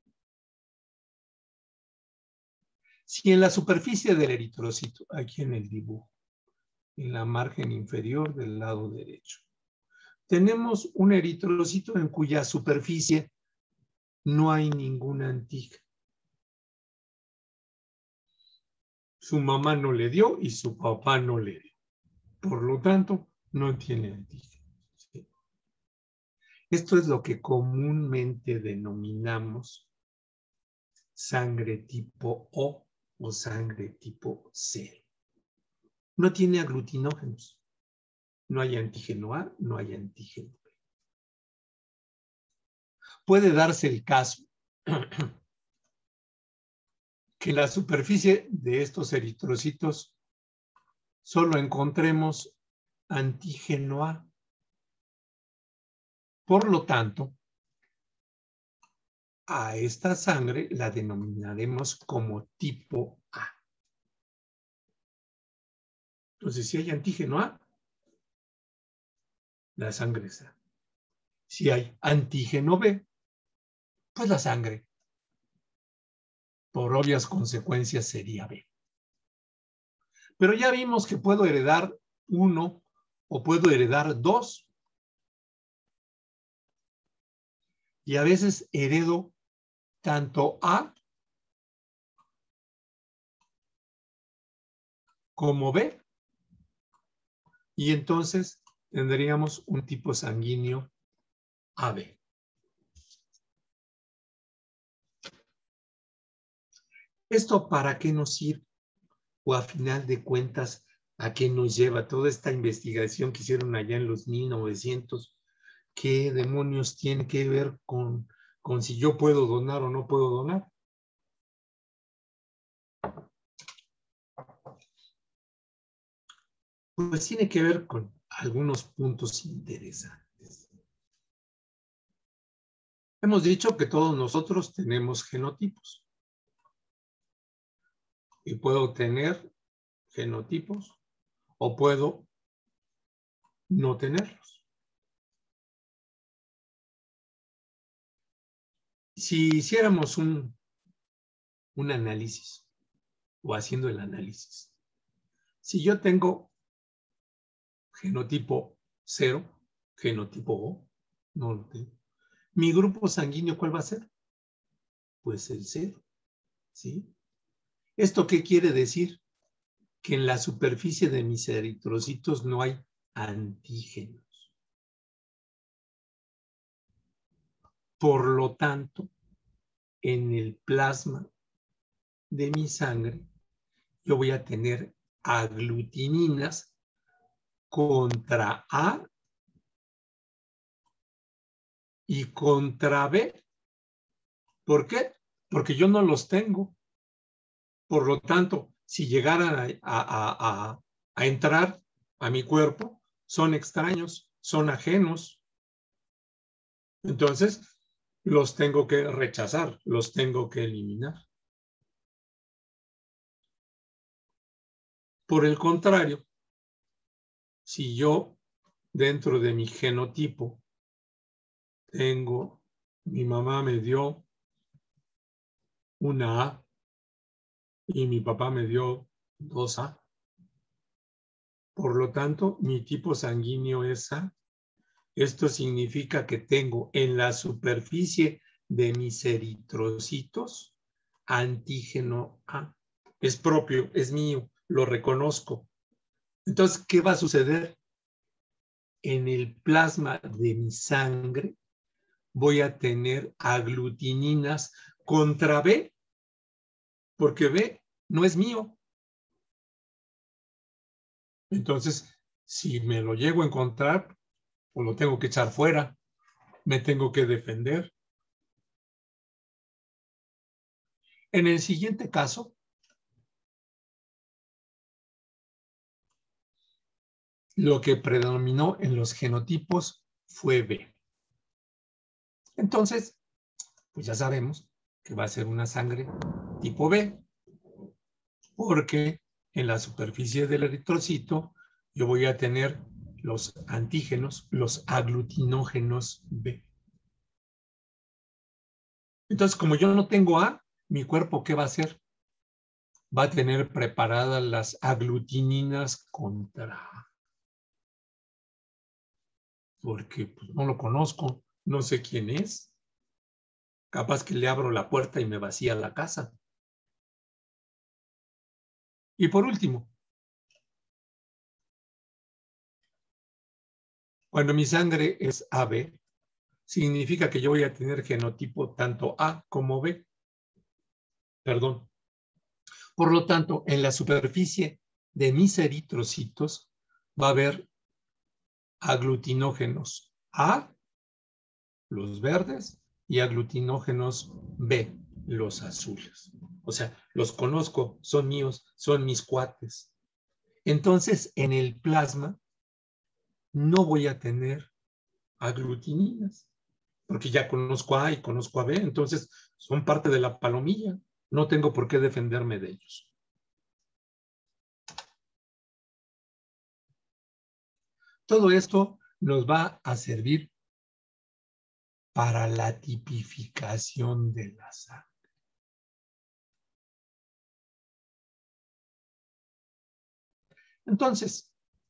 S2: Si en la superficie del eritrocito, aquí en el dibujo, en la margen inferior del lado derecho, tenemos un eritrocito en cuya superficie no hay ningún antígeno. Su mamá no le dio y su papá no le dio. Por lo tanto, no tiene antígeno. ¿Sí? Esto es lo que comúnmente denominamos sangre tipo O sangre tipo C. No tiene aglutinógenos. No hay antígeno A, no hay antígeno B. Puede darse el caso que en la superficie de estos eritrocitos solo encontremos antígeno A. Por lo tanto, a esta sangre la denominaremos como tipo A. Entonces, si hay antígeno A, la sangre es A. Si hay antígeno B, pues la sangre, por obvias consecuencias, sería B. Pero ya vimos que puedo heredar uno o puedo heredar dos. Y a veces heredo tanto A como B. Y entonces tendríamos un tipo sanguíneo AB. ¿Esto para qué nos sirve? O a final de cuentas, ¿a qué nos lleva toda esta investigación que hicieron allá en los 1900? ¿Qué demonios tiene que ver con si yo puedo donar o no puedo donar? Pues tiene que ver con algunos puntos interesantes. Hemos dicho que todos nosotros tenemos genotipos. Y puedo tener genotipos o puedo no tenerlos. Si hiciéramos un análisis o haciendo el análisis, si yo tengo genotipo 0, genotipo O, no lo tengo. ¿Mi grupo sanguíneo cuál va a ser? Pues el 0, ¿sí? ¿Esto qué quiere decir? Que en la superficie de mis eritrocitos no hay antígenos. Por lo tanto, en el plasma de mi sangre, yo voy a tener aglutininas contra A y contra B. ¿Por qué? Porque yo no los tengo. Por lo tanto, si llegaran a entrar a mi cuerpo, son extraños, son ajenos. Entonces, los tengo que rechazar, los tengo que eliminar. Por el contrario, si yo dentro de mi genotipo tengo, mi mamá me dio una A y mi papá me dio 2A. Por lo tanto, mi tipo sanguíneo es A. Esto significa que tengo en la superficie de mis eritrocitos antígeno A. Es propio, es mío, lo reconozco. Entonces, ¿qué va a suceder? En el plasma de mi sangre voy a tener aglutininas contra B, porque B no es mío. Entonces, si me lo llego a encontrar, pues lo tengo que echar fuera, me tengo que defender. En el siguiente caso, lo que predominó en los genotipos fue B. Entonces, pues ya sabemos que va a ser una sangre tipo B, porque en la superficie del eritrocito yo voy a tener los antígenos, los aglutinógenos B. Entonces, como yo no tengo A, mi cuerpo, ¿qué va a hacer? Va a tener preparadas las aglutininas contra A. Porque pues, no lo conozco, no sé quién es. Capaz que le abro la puerta y me vacía la casa. Y por último, cuando mi sangre es AB, significa que yo voy a tener genotipo tanto A como B. Perdón. Por lo tanto, en la superficie de mis eritrocitos va a haber aglutinógenos A, los verdes, y aglutinógenos B, los azules. O sea, los conozco, son míos, son mis cuates. Entonces, en el plasma no voy a tener aglutininas, porque ya conozco a A y conozco a B, entonces son parte de la palomilla. No tengo por qué defenderme de ellos. Todo esto nos va a servir para la tipificación de la sangre. Entonces,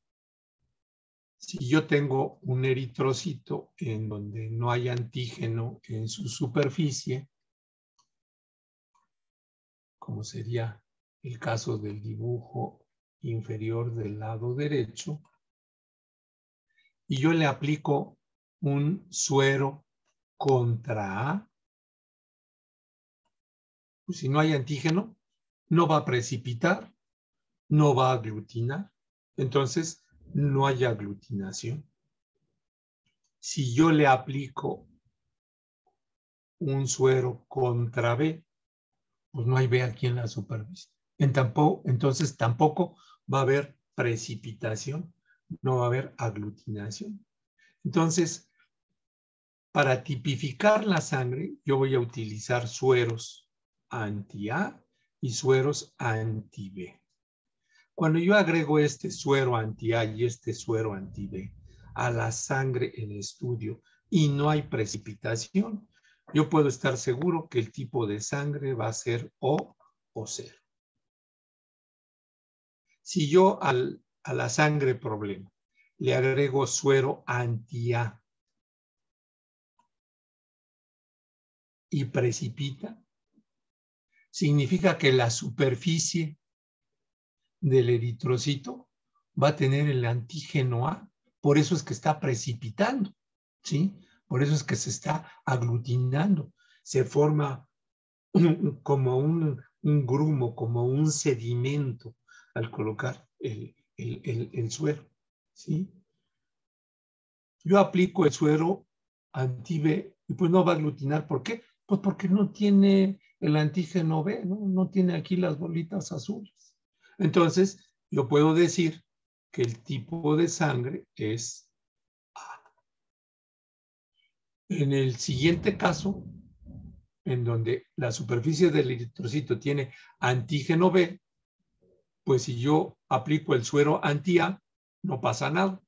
S2: si yo tengo un eritrocito en donde no hay antígeno en su superficie, como sería el caso del dibujo inferior del lado derecho y yo le aplico un suero contra A, pues si no hay antígeno, no va a precipitar, no va a aglutinar, entonces no hay aglutinación. Si yo le aplico un suero contra B, pues no hay B aquí en la superficie. Entonces tampoco va a haber precipitación, no va a haber aglutinación. Entonces, para tipificar la sangre, yo voy a utilizar sueros anti-A y sueros anti-B. Cuando yo agrego este suero anti-A y este suero anti-B a la sangre en estudio y no hay precipitación, yo puedo estar seguro que el tipo de sangre va a ser O o 0. Si yo a la sangre problema le agrego suero anti-A y precipita, significa que la superficie del eritrocito va a tener el antígeno A, por eso es que está precipitando, ¿sí? Por eso es que se está aglutinando, se forma como un grumo, como un sedimento al colocar el suero, ¿sí? Yo aplico el suero anti-B y pues no va a aglutinar. ¿Por qué? Pues porque no tiene el antígeno B, ¿no? No tiene aquí las bolitas azules. Entonces, yo puedo decir que el tipo de sangre es A. En el siguiente caso, en donde la superficie del eritrocito tiene antígeno B, pues si yo aplico el suero anti-A, no pasa nada.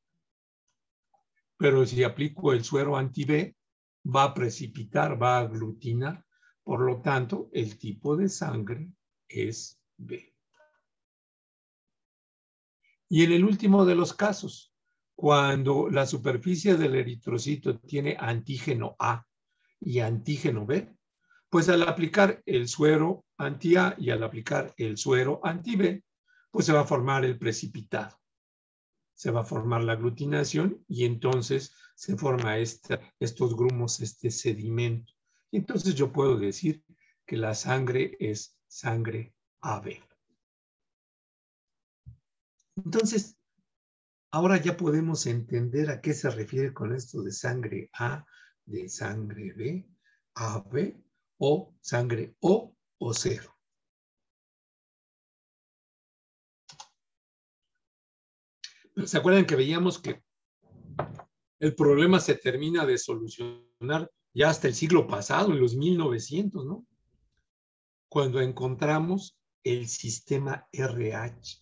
S2: Pero si aplico el suero anti-B, va a precipitar, va a aglutinar. Por lo tanto, el tipo de sangre es B. Y en el último de los casos, cuando la superficie del eritrocito tiene antígeno A y antígeno B, pues al aplicar el suero anti-A y al aplicar el suero anti-B, pues se va a formar el precipitado. Se va a formar la aglutinación y entonces se forma estos grumos, este sedimento. Y entonces yo puedo decir que la sangre es sangre AB. Entonces, ahora ya podemos entender a qué se refiere con esto de sangre A, de sangre B, AB o sangre O o 0. Pero ¿se acuerdan que veíamos que el problema se termina de solucionar ya hasta el siglo pasado, en los 1900, ¿no? Cuando encontramos el sistema RH.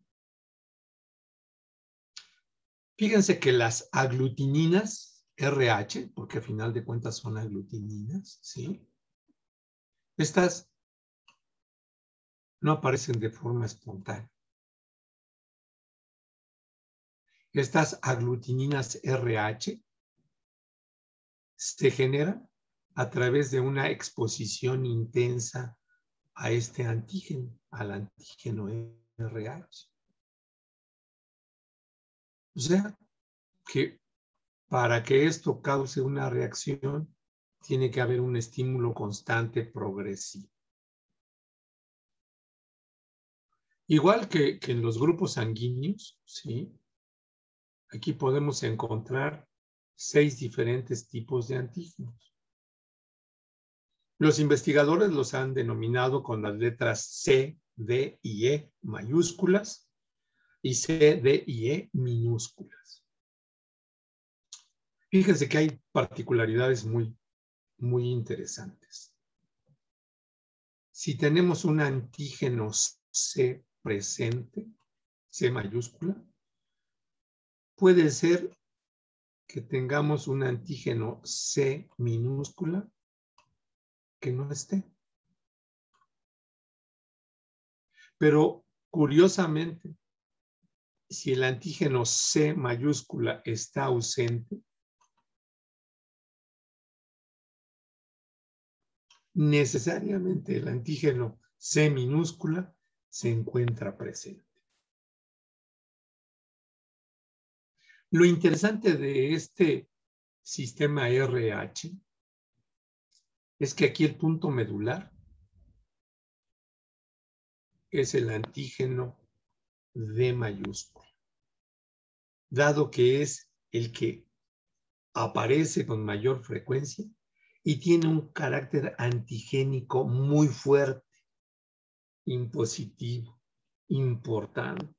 S2: Fíjense que las aglutininas RH, porque al final de cuentas son aglutininas, ¿sí? Estas no aparecen de forma espontánea. Estas aglutininas RH se generan a través de una exposición intensa a este antígeno, al antígeno RH. O sea, que para que esto cause una reacción, tiene que haber un estímulo constante progresivo. Igual que en los grupos sanguíneos, ¿sí? Aquí podemos encontrar 6 diferentes tipos de antígenos. Los investigadores los han denominado con las letras C, D y E mayúsculas y C, D y E minúsculas. Fíjense que hay particularidades muy interesantes. Si tenemos un antígeno C presente, C mayúscula, puede ser que tengamos un antígeno C minúscula que no esté. Pero curiosamente, si el antígeno C mayúscula está ausente, necesariamente el antígeno C minúscula se encuentra presente. Lo interesante de este sistema RH es que aquí el punto medular es el antígeno D mayúscula, dado que es el que aparece con mayor frecuencia y tiene un carácter antigénico muy fuerte, impositivo, importante.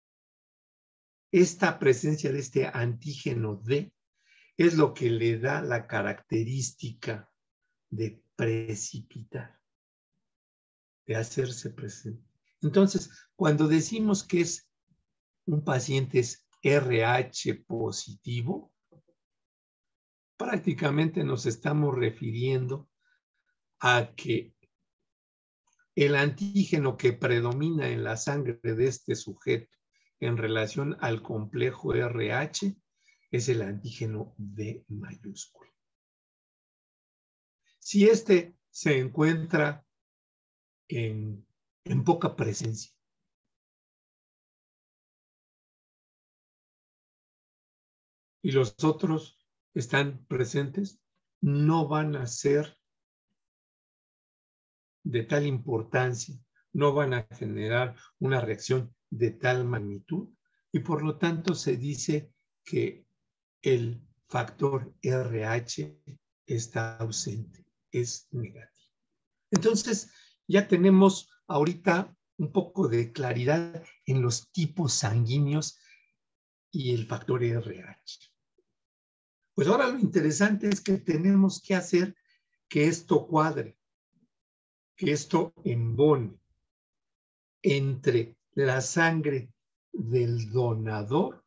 S2: Esta presencia de este antígeno D es lo que le da la característica de precipitar, de hacerse presente. Entonces, cuando decimos que un paciente es RH positivo, prácticamente nos estamos refiriendo a que el antígeno que predomina en la sangre de este sujeto en relación al complejo RH es el antígeno D mayúscula. Si este se encuentra en poca presencia, y los otros están presentes, no van a ser de tal importancia, no van a generar una reacción de tal magnitud y por lo tanto se dice que el factor RH está ausente, es negativo. Entonces, ya tenemos ahorita un poco de claridad en los tipos sanguíneos y el factor RH. Pues ahora lo interesante es que tenemos que hacer que esto cuadre, que esto embone entre la sangre del donador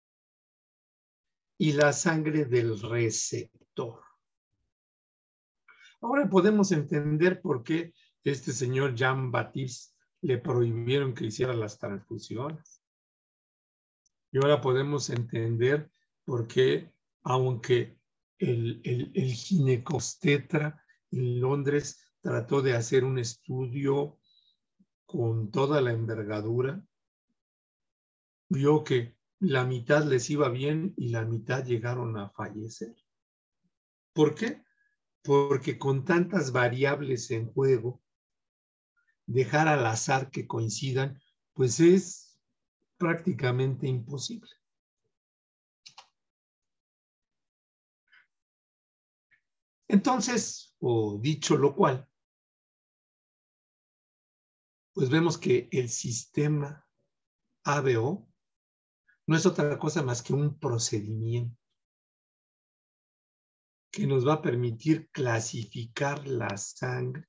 S2: y la sangre del receptor. Ahora podemos entender por qué este señor Jean-Baptiste le prohibieron que hiciera las transfusiones. Y ahora podemos entender por qué, aunque el ginecobstetra en Londres trató de hacer un estudio con toda la envergadura, vio que la mitad les iba bien y la mitad llegaron a fallecer. ¿Por qué? Porque con tantas variables en juego, dejar al azar que coincidan, pues es prácticamente imposible. Entonces, o dicho lo cual, pues vemos que el sistema ABO no es otra cosa más que un procedimiento que nos va a permitir clasificar la sangre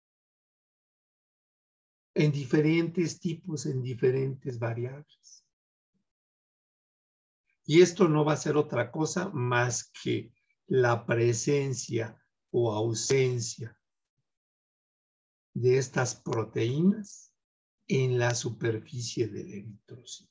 S2: en diferentes tipos, en diferentes variables. Y esto no va a ser otra cosa más que la presencia o ausencia de estas proteínas en la superficie del eritrocito.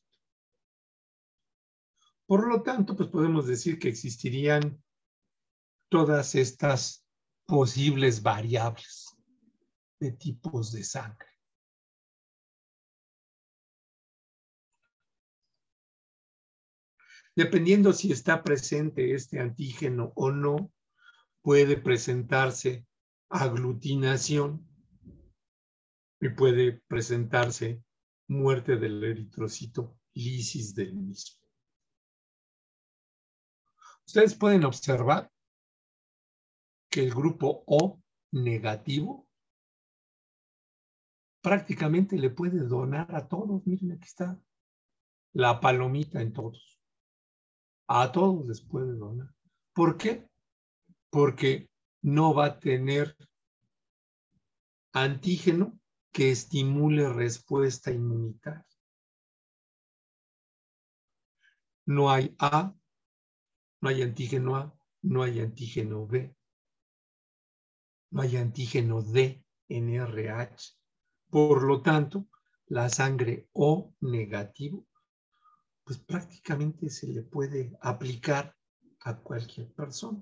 S2: Por lo tanto, pues podemos decir que existirían todas estas posibles variables de tipos de sangre. Dependiendo si está presente este antígeno o no, puede presentarse aglutinación y puede presentarse muerte del eritrocito, lisis del mismo. Ustedes pueden observar que el grupo O negativo prácticamente le puede donar a todos. Miren, aquí está la palomita en todos. A todos les puede donar. ¿Por qué? Porque no va a tener antígeno que estimule respuesta inmunitaria. No hay A, no hay antígeno A, no hay antígeno B, no hay antígeno D en RH. Por lo tanto, la sangre O negativo, pues prácticamente se le puede aplicar a cualquier persona.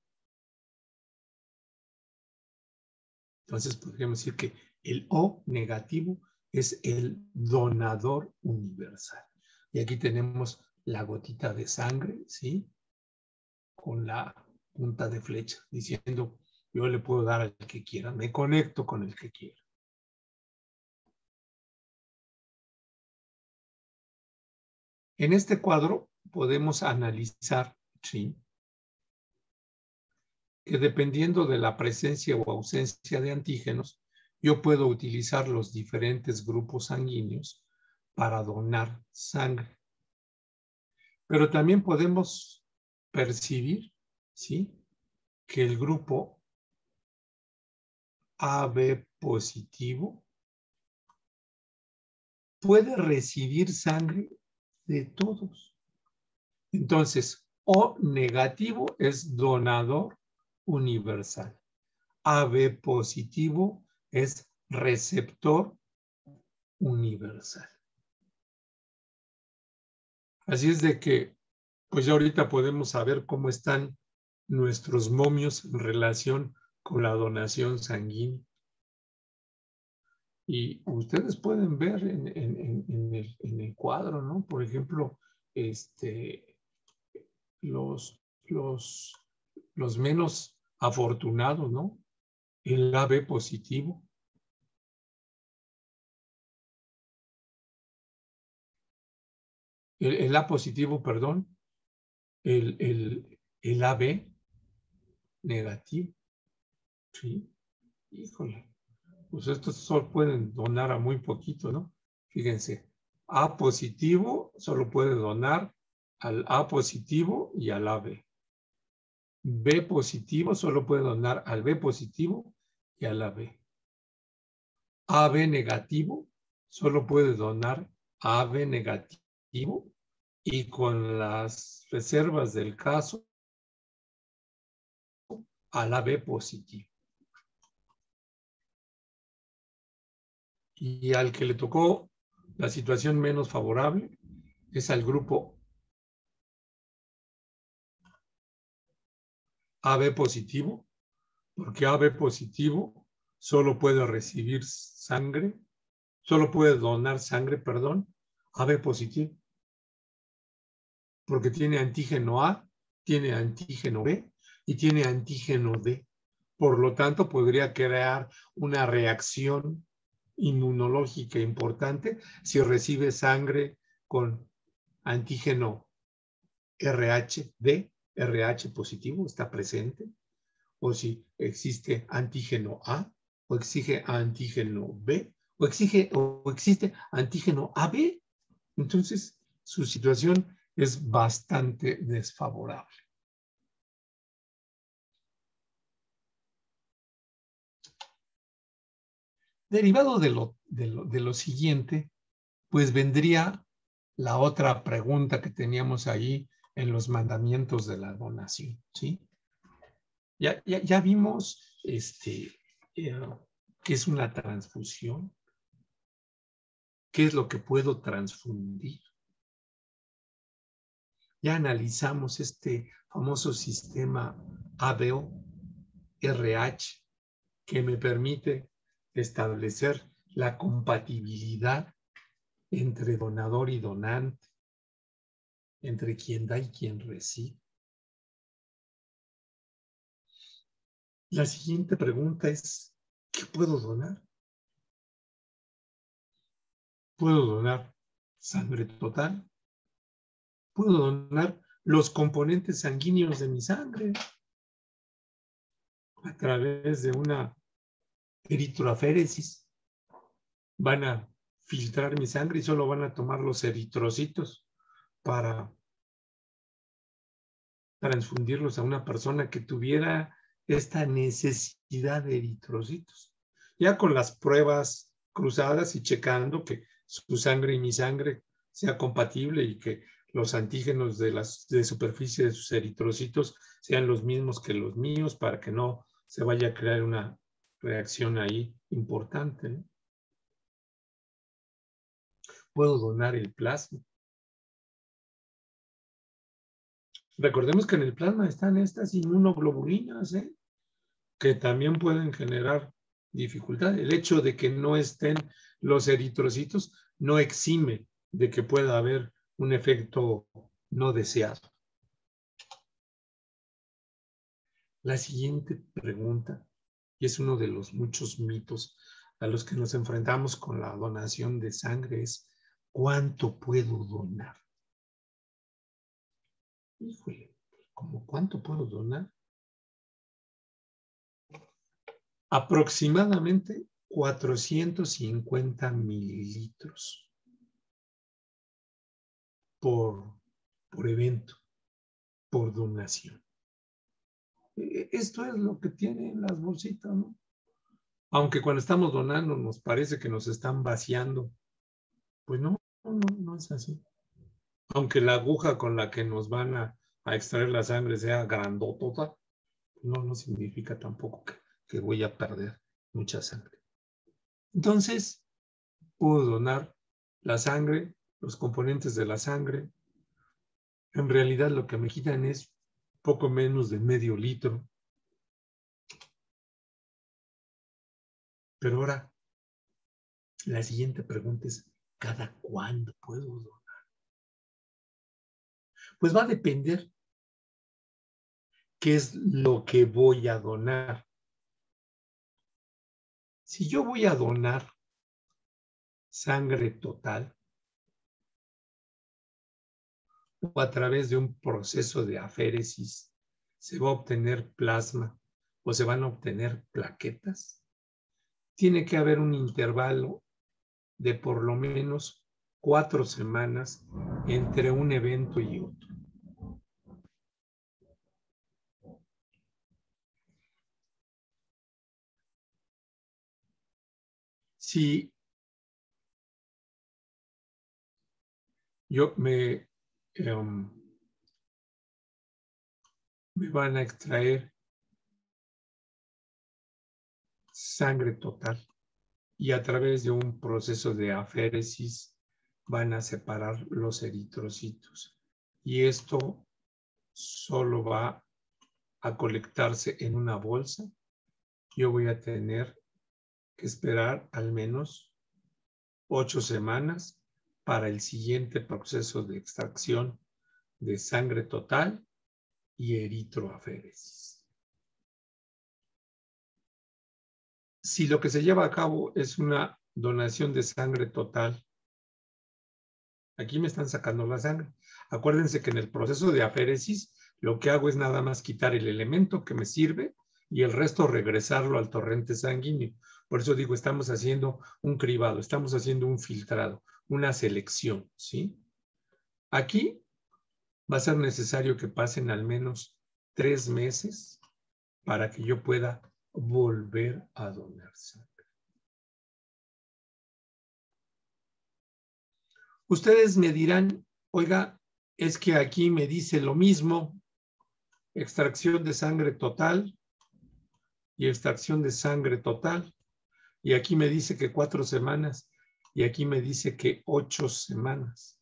S2: Entonces podríamos decir que el O negativo es el donador universal. Y aquí tenemos la gotita de sangre, ¿sí? Con la punta de flecha, diciendo, yo le puedo dar al que quiera, me conecto con el que quiera. En este cuadro podemos analizar, ¿sí?, que dependiendo de la presencia o ausencia de antígenos, yo puedo utilizar los diferentes grupos sanguíneos para donar sangre. Pero también podemos percibir, ¿sí?, que el grupo AB positivo puede recibir sangre de todos. Entonces, O negativo es donador universal. AB positivo es receptor universal. Así es de que, pues ya ahorita podemos saber cómo están nuestros momios en relación con la donación sanguínea. Y ustedes pueden ver en el cuadro, ¿no? Por ejemplo, los menos afortunados, ¿no? El AB positivo. El A positivo, perdón. El AB negativo. Sí. Híjole. Pues estos solo pueden donar a muy poquito, ¿no? Fíjense. A positivo solo puede donar al A positivo y al AB. B positivo solo puede donar al B positivo y al AB. AB negativo solo puede donar a AB negativo y con las reservas del caso al AB positivo. Y al que le tocó la situación menos favorable es al grupo AB positivo, porque AB positivo solo puede recibir sangre, solo puede donar sangre, perdón, AB positivo, porque tiene antígeno A, tiene antígeno B y tiene antígeno D. Por lo tanto, podría crear una reacción inmunológica importante si recibe sangre con antígeno RH-D, RH positivo, está presente, o si existe antígeno A, o exige antígeno B, o existe antígeno AB. Entonces, su situación es bastante desfavorable. Derivado de lo siguiente, pues vendría la otra pregunta que teníamos ahí en los mandamientos de la donación, ¿sí? Ya vimos qué es una transfusión, qué es lo que puedo transfundir. Ya analizamos este famoso sistema ABO-RH que me permite establecer la compatibilidad entre donador y donante, entre quien da y quien recibe. La siguiente pregunta es, ¿qué puedo donar? ¿Puedo donar sangre total? ¿Puedo donar los componentes sanguíneos de mi sangre a través de una eritroaféresis? Van a filtrar mi sangre y solo van a tomar los eritrocitos para transfundirlos a una persona que tuviera esta necesidad de eritrocitos. Ya con las pruebas cruzadas y checando que su sangre y mi sangre sea compatible y que los antígenos de superficie de sus eritrocitos sean los mismos que los míos para que no se vaya a crear una reacción ahí importante, ¿no? Puedo donar el plasma. Recordemos que en el plasma están estas inmunoglobulinas, que también pueden generar dificultad. El hecho de que no estén los eritrocitos no exime de que pueda haber un efecto no deseado. La siguiente pregunta, y es uno de los muchos mitos a los que nos enfrentamos con la donación de sangre, es ¿cuánto puedo donar? Híjole, ¿cómo cuánto puedo donar? Aproximadamente 450 mililitros por evento, por donación. Esto es lo que tienen las bolsitas, ¿no? Aunque cuando estamos donando nos parece que nos están vaciando, pues no es así. Aunque la aguja con la que nos van a extraer la sangre sea grandotota, no significa tampoco que voy a perder mucha sangre. Entonces, puedo donar la sangre, los componentes de la sangre. En realidad lo que me quitan es poco menos de medio litro. Pero ahora, la siguiente pregunta es, ¿cada cuándo puedo donar? Pues va a depender qué es lo que voy a donar. Si yo voy a donar sangre total o a través de un proceso de aféresis se va a obtener plasma o se van a obtener plaquetas, tiene que haber un intervalo de por lo menos 4 semanas entre un evento y otro. Si yo me van a extraer sangre total y a través de un proceso de aféresis van a separar los eritrocitos. Y esto solo va a colectarse en una bolsa. Yo voy a tener que esperar al menos 8 semanas para el siguiente proceso de extracción de sangre total y eritroaféresis. Si lo que se lleva a cabo es una donación de sangre total, aquí me están sacando la sangre. Acuérdense que en el proceso de aféresis lo que hago es nada más quitar el elemento que me sirve y el resto regresarlo al torrente sanguíneo. Por eso digo, estamos haciendo un cribado, estamos haciendo un filtrado, una selección, ¿sí? Aquí va a ser necesario que pasen al menos 3 meses para que yo pueda volver a donar sangre. Ustedes me dirán, oiga, es que aquí me dice lo mismo, extracción de sangre total y extracción de sangre total, y aquí me dice que 4 semanas, y aquí me dice que 8 semanas.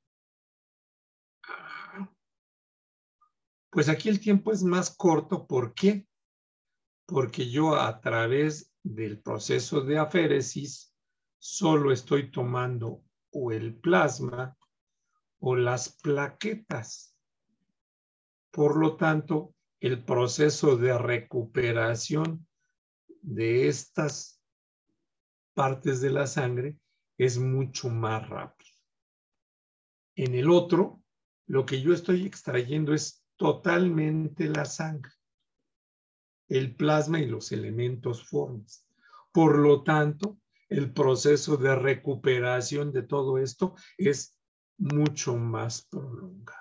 S2: Pues aquí el tiempo es más corto, ¿por qué? Porque yo a través del proceso de aféresis solo estoy tomando o el plasma o las plaquetas. Por lo tanto, el proceso de recuperación de estas partes de la sangre es mucho más rápido. En el otro, lo que yo estoy extrayendo es totalmente la sangre, el plasma y los elementos formes. Por lo tanto, el proceso de recuperación de todo esto es mucho más prolongado.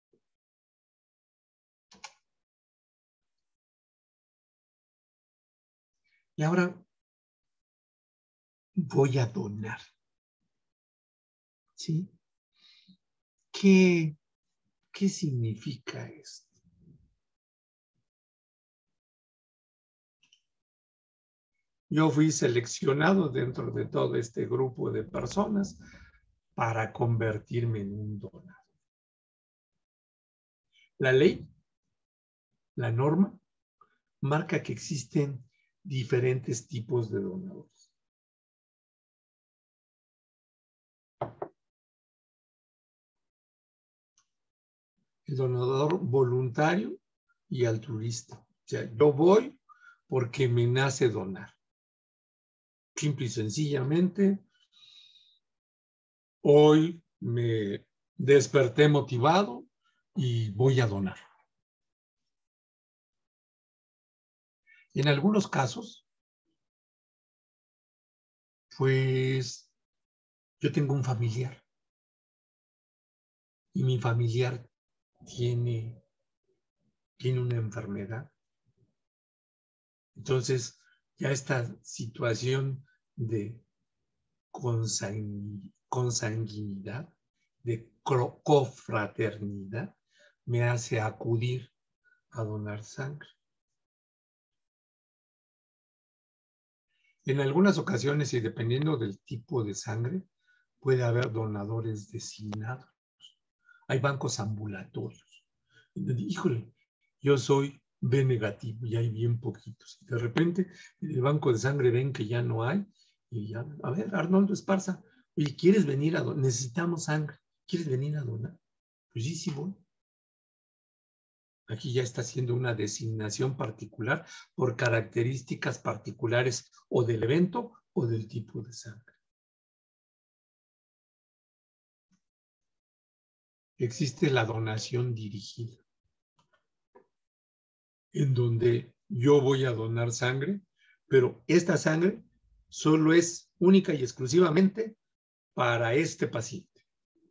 S2: Y ahora voy a donar. ¿Sí? ¿Qué significa esto? Yo fui seleccionado dentro de todo este grupo de personas para convertirme en un donador. La ley, la norma, marca que existen diferentes tipos de donadores. el donador voluntario y altruista. O sea, yo voy porque me nace donar. Simple y sencillamente, hoy me desperté motivado y voy a donar. En algunos casos, pues yo tengo un familiar y mi familiar tiene una enfermedad. Entonces, ya esta situación de consanguinidad, de cofraternidad, me hace acudir a donar sangre. En algunas ocasiones, y dependiendo del tipo de sangre, puede haber donadores designados. Hay bancos ambulatorios. Híjole, yo soy B negativo y hay bien poquitos. De repente, en el banco de sangre ven que ya no hay y ya, a ver, Arnoldo Esparza, oye, ¿quieres venir a donar? Necesitamos sangre. ¿Quieres venir a donar? Pues sí, sí voy. Aquí ya está haciendo una designación particular por características particulares o del evento o del tipo de sangre. Existe la donación dirigida, en donde yo voy a donar sangre, pero esta sangre solo es única y exclusivamente para este paciente.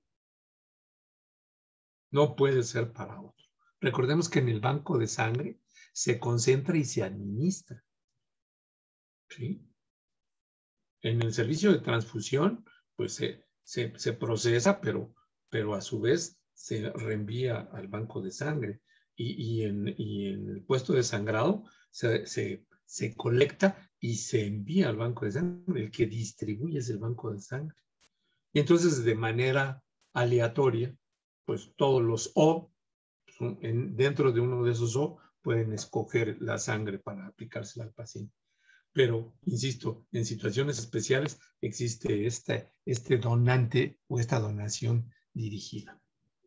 S2: No puede ser para otro. Recordemos que en el banco de sangre se concentra y se administra. ¿Sí? En el servicio de transfusión, pues se procesa, pero a su vez se reenvía al banco de sangre. Y en el puesto de sangrado se colecta y se envía al banco de sangre. El que distribuye es el banco de sangre. Y entonces, de manera aleatoria, pues todos los O, dentro de uno de esos O, pueden escoger la sangre para aplicársela al paciente. Pero, insisto, en situaciones especiales existe este donante o esta donación dirigida.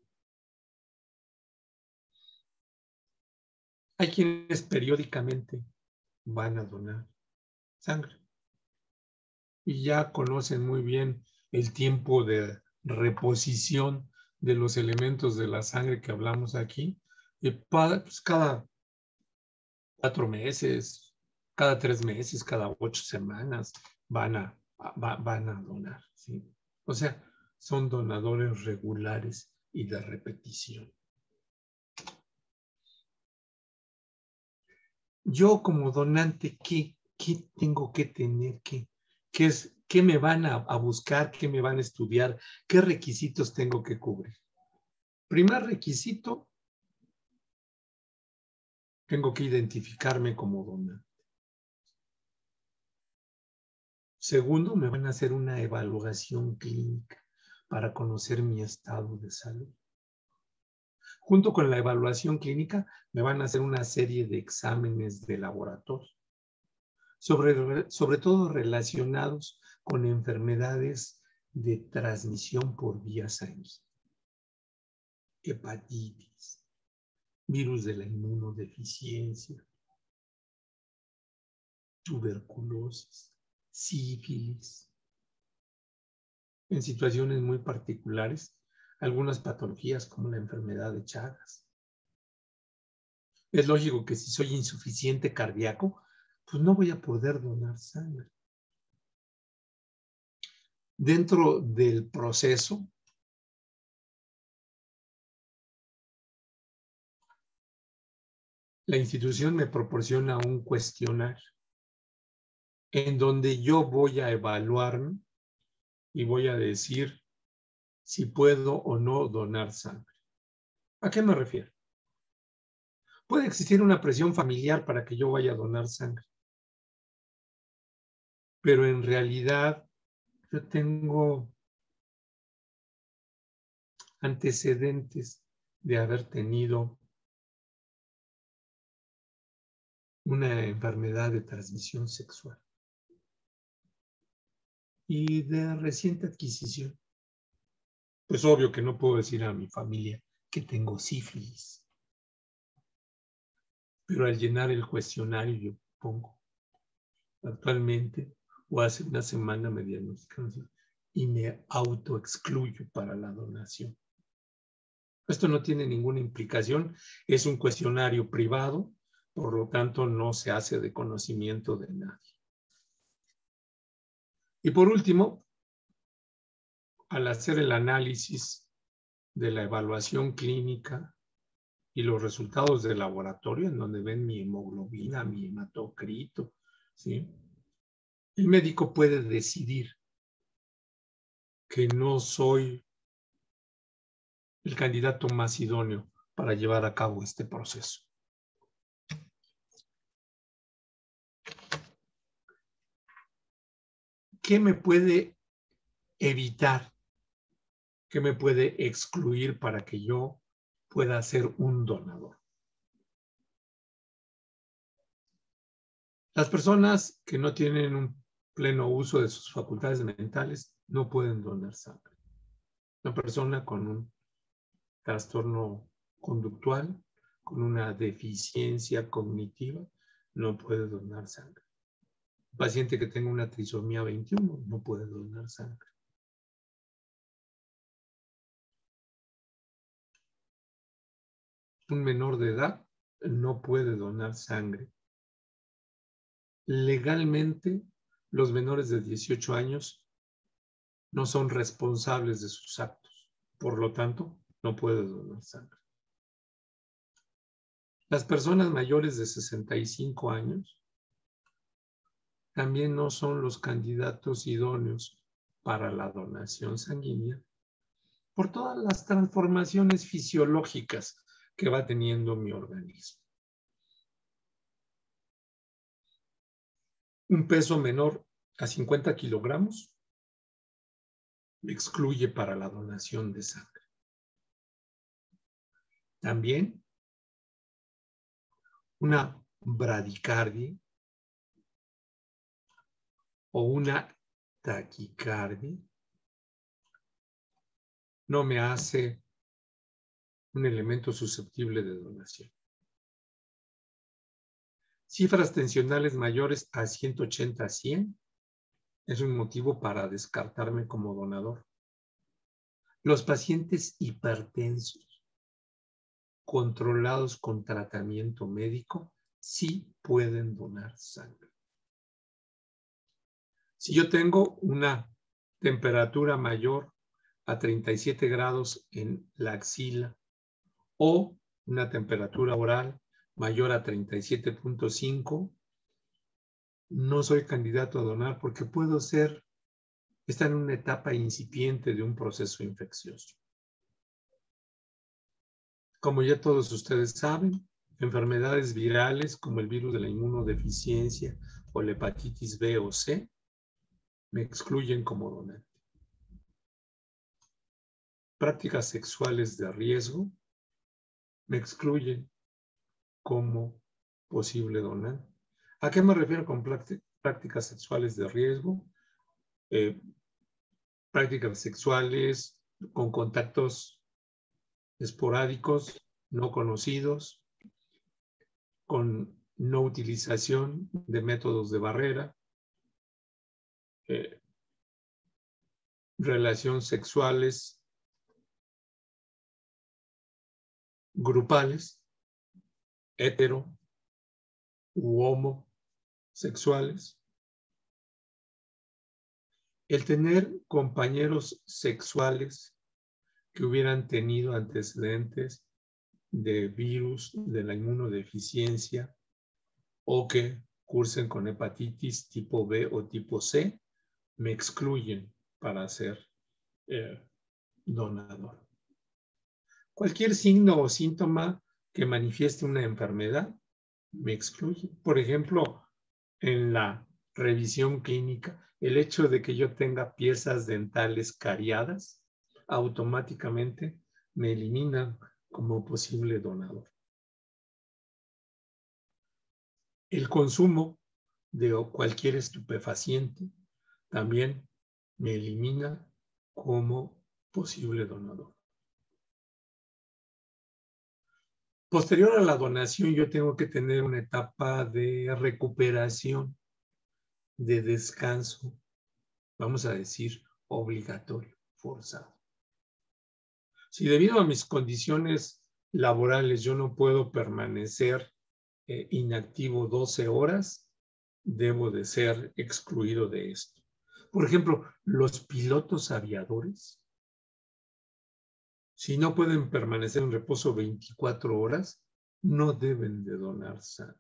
S2: Hay quienes periódicamente van a donar sangre y ya conocen muy bien el tiempo de reposición de los elementos de la sangre que hablamos aquí. Pues cada 4 meses, cada 3 meses, cada 8 semanas van a donar, ¿sí? O sea, son donadores regulares y de repetición. Yo como donante, ¿qué tengo que tener? ¿Qué me van a buscar? ¿Qué me van a estudiar? ¿Qué requisitos tengo que cubrir? Primer requisito, tengo que identificarme como donante. Segundo, me van a hacer una evaluación clínica para conocer mi estado de salud. Junto con la evaluación clínica, me van a hacer una serie de exámenes de laboratorio, sobre todo relacionados con enfermedades de transmisión por vía sanguínea, hepatitis, virus de la inmunodeficiencia, tuberculosis, sífilis. En situaciones muy particulares, algunas patologías como la enfermedad de Chagas. Es lógico que si soy insuficiente cardíaco, pues no voy a poder donar sangre. Dentro del proceso, la institución me proporciona un cuestionario en donde yo voy a evaluarme y voy a decir si puedo o no donar sangre. ¿A qué me refiero? Puede existir una presión familiar para que yo vaya a donar sangre, pero en realidad yo tengo antecedentes de haber tenido una enfermedad de transmisión sexual y de reciente adquisición. Pues obvio que no puedo decir a mi familia que tengo sífilis. Pero al llenar el cuestionario yo pongo actualmente o hace una semana me diagnosticaron y me autoexcluyo para la donación. Esto no tiene ninguna implicación, es un cuestionario privado, por lo tanto no se hace de conocimiento de nadie. Y por último, al hacer el análisis de la evaluación clínica y los resultados del laboratorio, en donde ven mi hemoglobina, mi hematocrito, ¿sí? El médico puede decidir que no soy el candidato más idóneo para llevar a cabo este proceso. ¿Qué me puede evitar? ¿Qué me puede excluir para que yo pueda ser un donador? Las personas que no tienen un pleno uso de sus facultades mentales no pueden donar sangre. Una persona con un trastorno conductual, con una deficiencia cognitiva, no puede donar sangre. Un paciente que tenga una trisomía 21 no puede donar sangre. Un menor de edad no puede donar sangre. Legalmente, los menores de 18 años no son responsables de sus actos. Por lo tanto, no puede donar sangre. Las personas mayores de 65 años también no son los candidatos idóneos para la donación sanguínea por todas las transformaciones fisiológicas que va teniendo mi organismo. Un peso menor a 50 kilogramos me excluye para la donación de sangre. También una bradicardia o una taquicardia no me hace un elemento susceptible de donación. Cifras tensionales mayores a 180/100 es un motivo para descartarme como donador. Los pacientes hipertensos controlados con tratamiento médico sí pueden donar sangre. Si yo tengo una temperatura mayor a 37 grados en la axila o una temperatura oral mayor a 37.5, no soy candidato a donar porque puedo estar en una etapa incipiente de un proceso infeccioso. Como ya todos ustedes saben, enfermedades virales como el virus de la inmunodeficiencia o la hepatitis B o C me excluyen como donante. Prácticas sexuales de riesgo me excluyen como posible donante. ¿A qué me refiero con prácticas sexuales de riesgo? Prácticas sexuales con contactos esporádicos, no conocidos, con no utilización de métodos de barrera, relaciones sexuales grupales, hetero u homosexuales. El tener compañeros sexuales que hubieran tenido antecedentes de virus de la inmunodeficiencia o que cursen con hepatitis tipo B o tipo C, me excluyen para ser donador. Cualquier signo o síntoma que manifieste una enfermedad me excluye. Por ejemplo, en la revisión clínica, el hecho de que yo tenga piezas dentales cariadas automáticamente me eliminan como posible donador. El consumo de cualquier estupefaciente también me elimina como posible donador. Posterior a la donación, yo tengo que tener una etapa de recuperación, de descanso, vamos a decir, obligatorio, forzado. Si debido a mis condiciones laborales yo no puedo permanecer inactivo 12 horas, debo de ser excluido de esto. Por ejemplo, los pilotos aviadores, si no pueden permanecer en reposo 24 horas, no deben de donar sangre.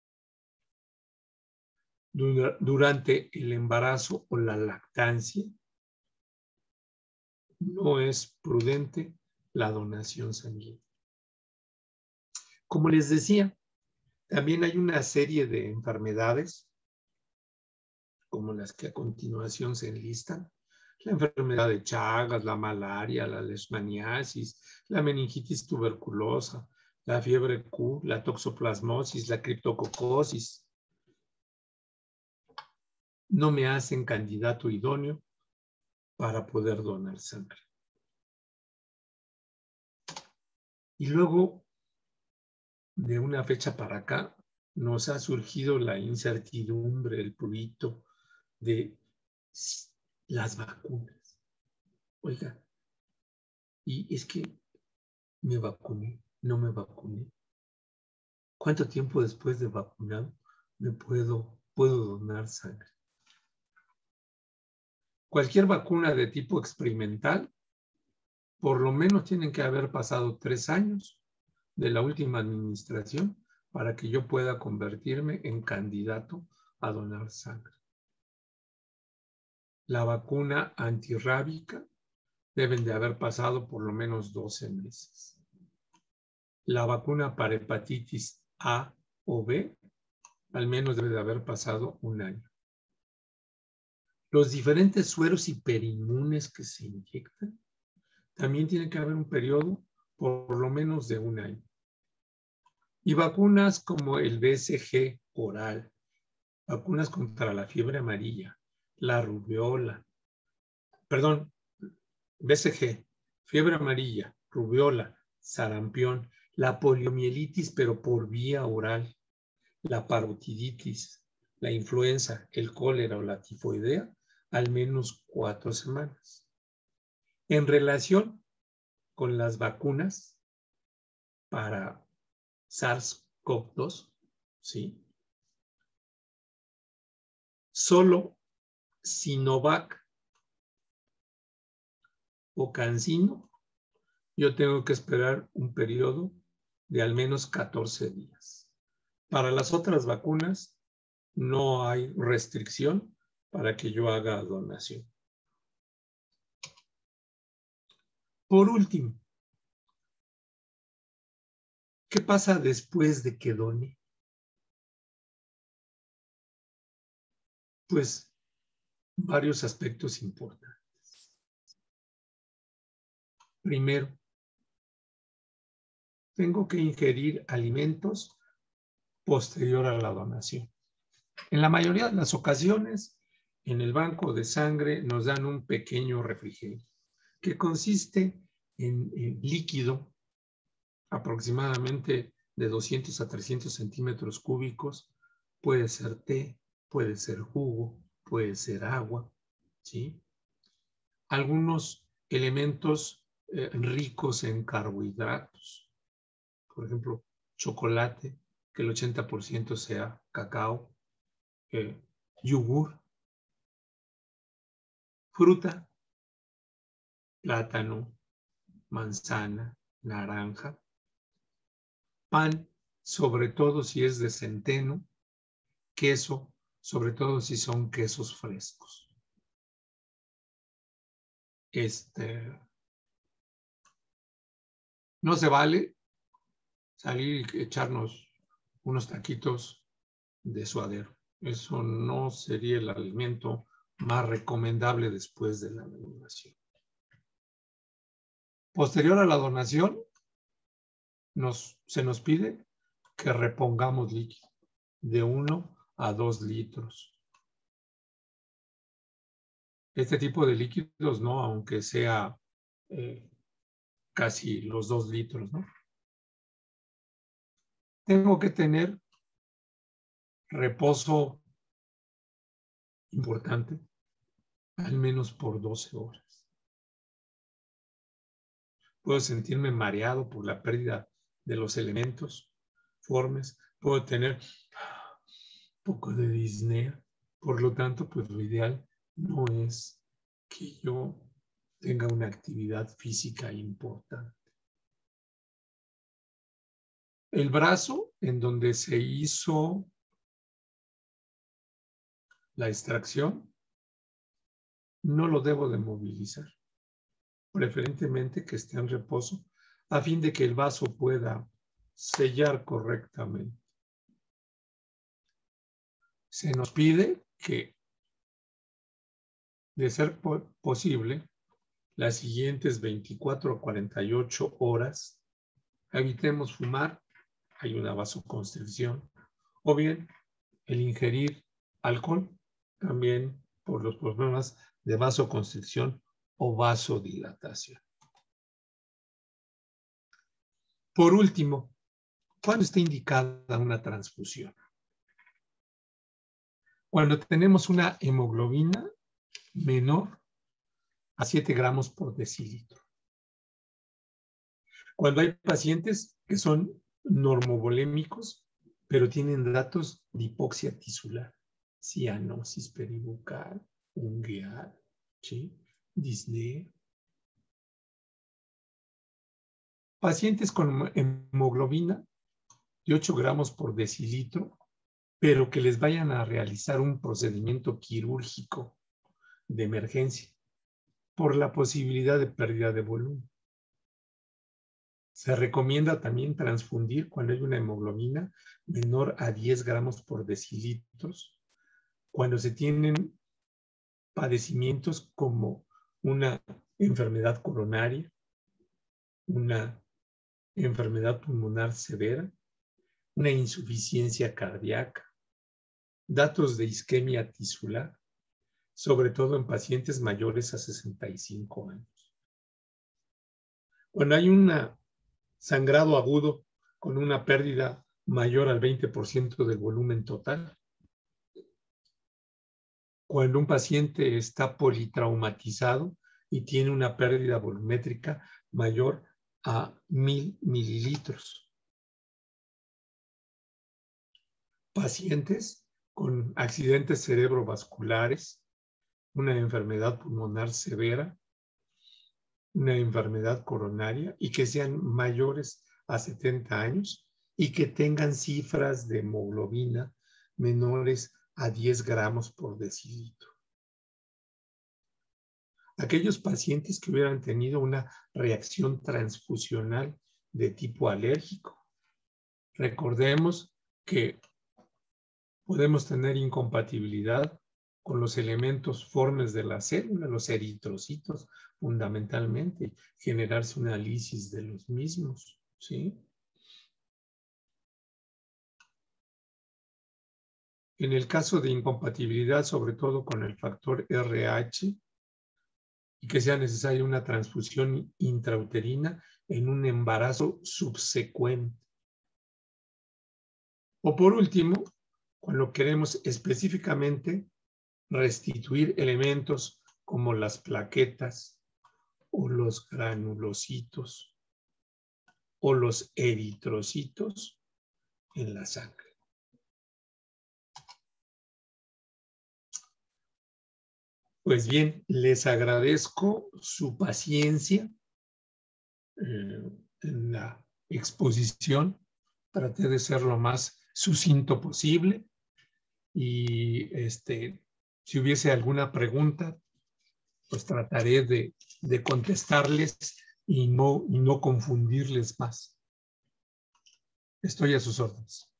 S2: Durante el embarazo o la lactancia, no es prudente la donación sanguínea. Como les decía, también hay una serie de enfermedades, como las que a continuación se enlistan: la enfermedad de Chagas, la malaria, la leishmaniasis, la meningitis tuberculosa, la fiebre Q, la toxoplasmosis, la criptococosis. No me hacen candidato idóneo para poder donar sangre. Y luego, de una fecha para acá, nos ha surgido la incertidumbre, el prurito de las vacunas. Oiga, y es que me vacuné, no me vacuné. ¿Cuánto tiempo después de vacunado puedo donar sangre? Cualquier vacuna de tipo experimental, por lo menos tienen que haber pasado 3 años de la última administración para que yo pueda convertirme en candidato a donar sangre. La vacuna antirrábica deben de haber pasado por lo menos 12 meses. La vacuna para hepatitis A o B al menos debe de haber pasado 1 año. Los diferentes sueros hiperinmunes que se inyectan, también tiene que haber un periodo por lo menos de 1 año. Y vacunas como el BCG oral, vacunas contra la fiebre amarilla, la rubiola, perdón, BCG, fiebre amarilla, rubiola, sarampión, la poliomielitis pero por vía oral, la parotiditis, la influenza, el cólera o la tifoidea, al menos 4 semanas. En relación con las vacunas para SARS-CoV-2, ¿sí? Solo Sinovac o CanSino, yo tengo que esperar un periodo de al menos 14 días. Para las otras vacunas no hay restricción para que yo haga donación. Por último, ¿qué pasa después de que done? Pues varios aspectos importantes. Primero, tengo que ingerir alimentos posterior a la donación. En la mayoría de las ocasiones, en el banco de sangre nos dan un pequeño refrigerio que consiste en líquido aproximadamente de 200 a 300 centímetros cúbicos. Puede ser té, puede ser jugo, puede ser agua, ¿sí? Algunos elementos ricos en carbohidratos, por ejemplo, chocolate, que el 80% sea cacao, yogur, fruta, plátano, manzana, naranja, pan, sobre todo si es de centeno, queso, sobre todo si son quesos frescos. No se vale salir y echarnos unos taquitos de suadero. Eso no sería el alimento más recomendable después de la donación. Posterior a la donación, se nos pide que repongamos líquido de 1 a 2 litros. Este tipo de líquidos, ¿no? Aunque sea casi los 2 litros, ¿no? tengo que tener reposo importante, al menos por 12 horas. Puedo sentirme mareado por la pérdida de los elementos formes. Puedo tener un poco de disnea. Por lo tanto, pues lo ideal no es que yo tenga una actividad física importante. El brazo en donde se hizo la extracción no lo debo de movilizar. Preferentemente que esté en reposo a fin de que el vaso pueda sellar correctamente. Se nos pide que, de ser posible, las siguientes 24 a 48 horas evitemos fumar, hay una vasoconstricción, o bien el ingerir alcohol, también por los problemas de vasoconstricción o vasodilatación. Por último, ¿cuándo está indicada una transfusión? Cuando tenemos una hemoglobina menor a 7 gramos por decilitro. Cuando hay pacientes que son normovolémicos, pero tienen datos de hipoxia tisular, cianosis peribucal, ungueal, ¿sí? Disnea. Pacientes con hemoglobina de 8 gramos por decilitro, pero que les vayan a realizar un procedimiento quirúrgico de emergencia por la posibilidad de pérdida de volumen. Se recomienda también transfundir cuando hay una hemoglobina menor a 10 gramos por decilitros, cuando se tienen padecimientos como una enfermedad coronaria, una enfermedad pulmonar severa, una insuficiencia cardíaca, datos de isquemia tisular, sobre todo en pacientes mayores a 65 años. Cuando hay un sangrado agudo con una pérdida mayor al 20% del volumen total, cuando un paciente está politraumatizado y tiene una pérdida volumétrica mayor a 1000 mililitros. Pacientes con accidentes cerebrovasculares, una enfermedad pulmonar severa, una enfermedad coronaria y que sean mayores a 70 años y que tengan cifras de hemoglobina menores a 10 gramos por decilitro. Aquellos pacientes que hubieran tenido una reacción transfusional de tipo alérgico. Recordemos que podemos tener incompatibilidad con los elementos formes de la célula, los eritrocitos, fundamentalmente, generarse una lisis de los mismos, ¿sí? En el caso de incompatibilidad, sobre todo con el factor RH, y que sea necesaria una transfusión intrauterina en un embarazo subsecuente. O por último, cuando queremos específicamente restituir elementos como las plaquetas o los granulocitos o los eritrocitos en la sangre. Pues bien, les agradezco su paciencia en la exposición. Traté de ser lo más sucinto posible y si hubiese alguna pregunta, pues trataré de contestarles y no confundirles más. Estoy a sus órdenes.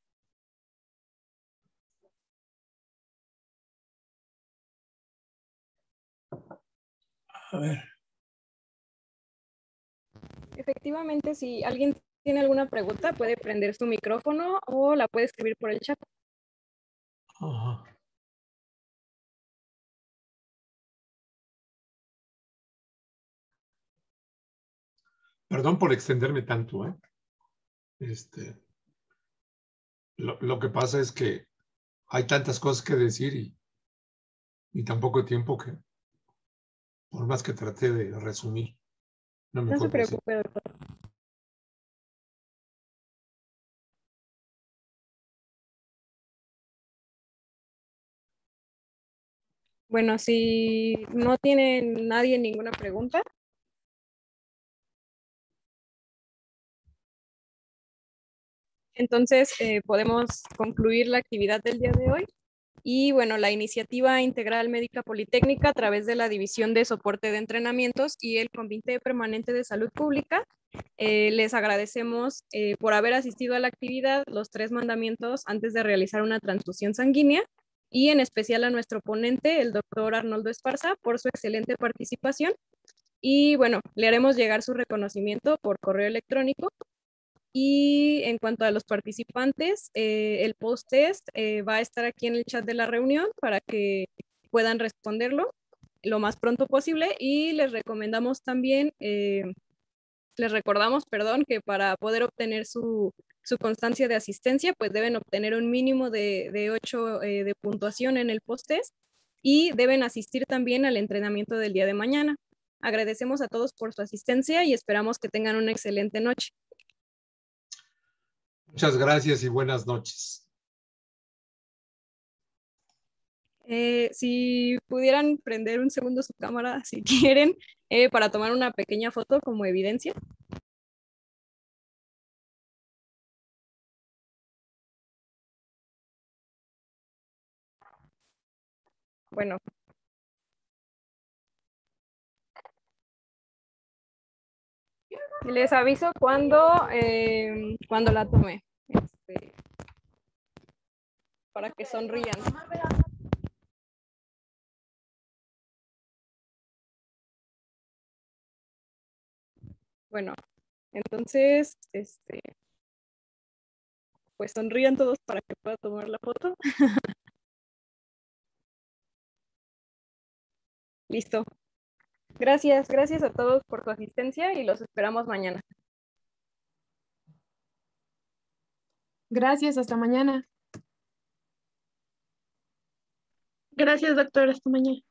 S2: A ver.
S3: Efectivamente, si alguien tiene alguna pregunta, puede prender su micrófono o la puede escribir por el chat.
S2: Ajá. Perdón por extenderme tanto, ¿eh? Lo que pasa es que hay tantas cosas que decir y tan poco tiempo que, por más que traté de resumir, no me
S3: No
S2: fue
S3: se
S2: posible.
S3: preocupe, doctor. Bueno, si no tiene nadie ninguna pregunta, entonces podemos concluir la actividad del día de hoy. Y bueno, la iniciativa integral médica politécnica a través de la División de Soporte de Entrenamientos y el Comité Permanente de Salud Pública, les agradecemos por haber asistido a la actividad, los 3 mandamientos antes de realizar una transfusión sanguínea, y en especial a nuestro ponente, el doctor Arnoldo Esparza, por su excelente participación. Y bueno, le haremos llegar su reconocimiento por correo electrónico. Y en cuanto a los participantes, el post-test va a estar aquí en el chat de la reunión para que puedan responderlo lo más pronto posible. Y les recomendamos también, les recordamos, perdón, que para poder obtener su constancia de asistencia, pues deben obtener un mínimo de 8 de puntuación en el post-test y deben asistir también al entrenamiento del día de mañana. Agradecemos a todos por su asistencia y esperamos que tengan una excelente noche.
S2: Muchas gracias y buenas noches.
S3: Si pudieran prender un segundo su cámara, si quieren, para tomar una pequeña foto como evidencia. Bueno. Les aviso cuando la tome. Para que sonrían. Bueno, entonces, pues sonrían todos para que pueda tomar la foto. Listo. Gracias a todos por su asistencia y los esperamos mañana.
S1: Gracias, hasta mañana.
S4: Gracias, doctor. Hasta mañana.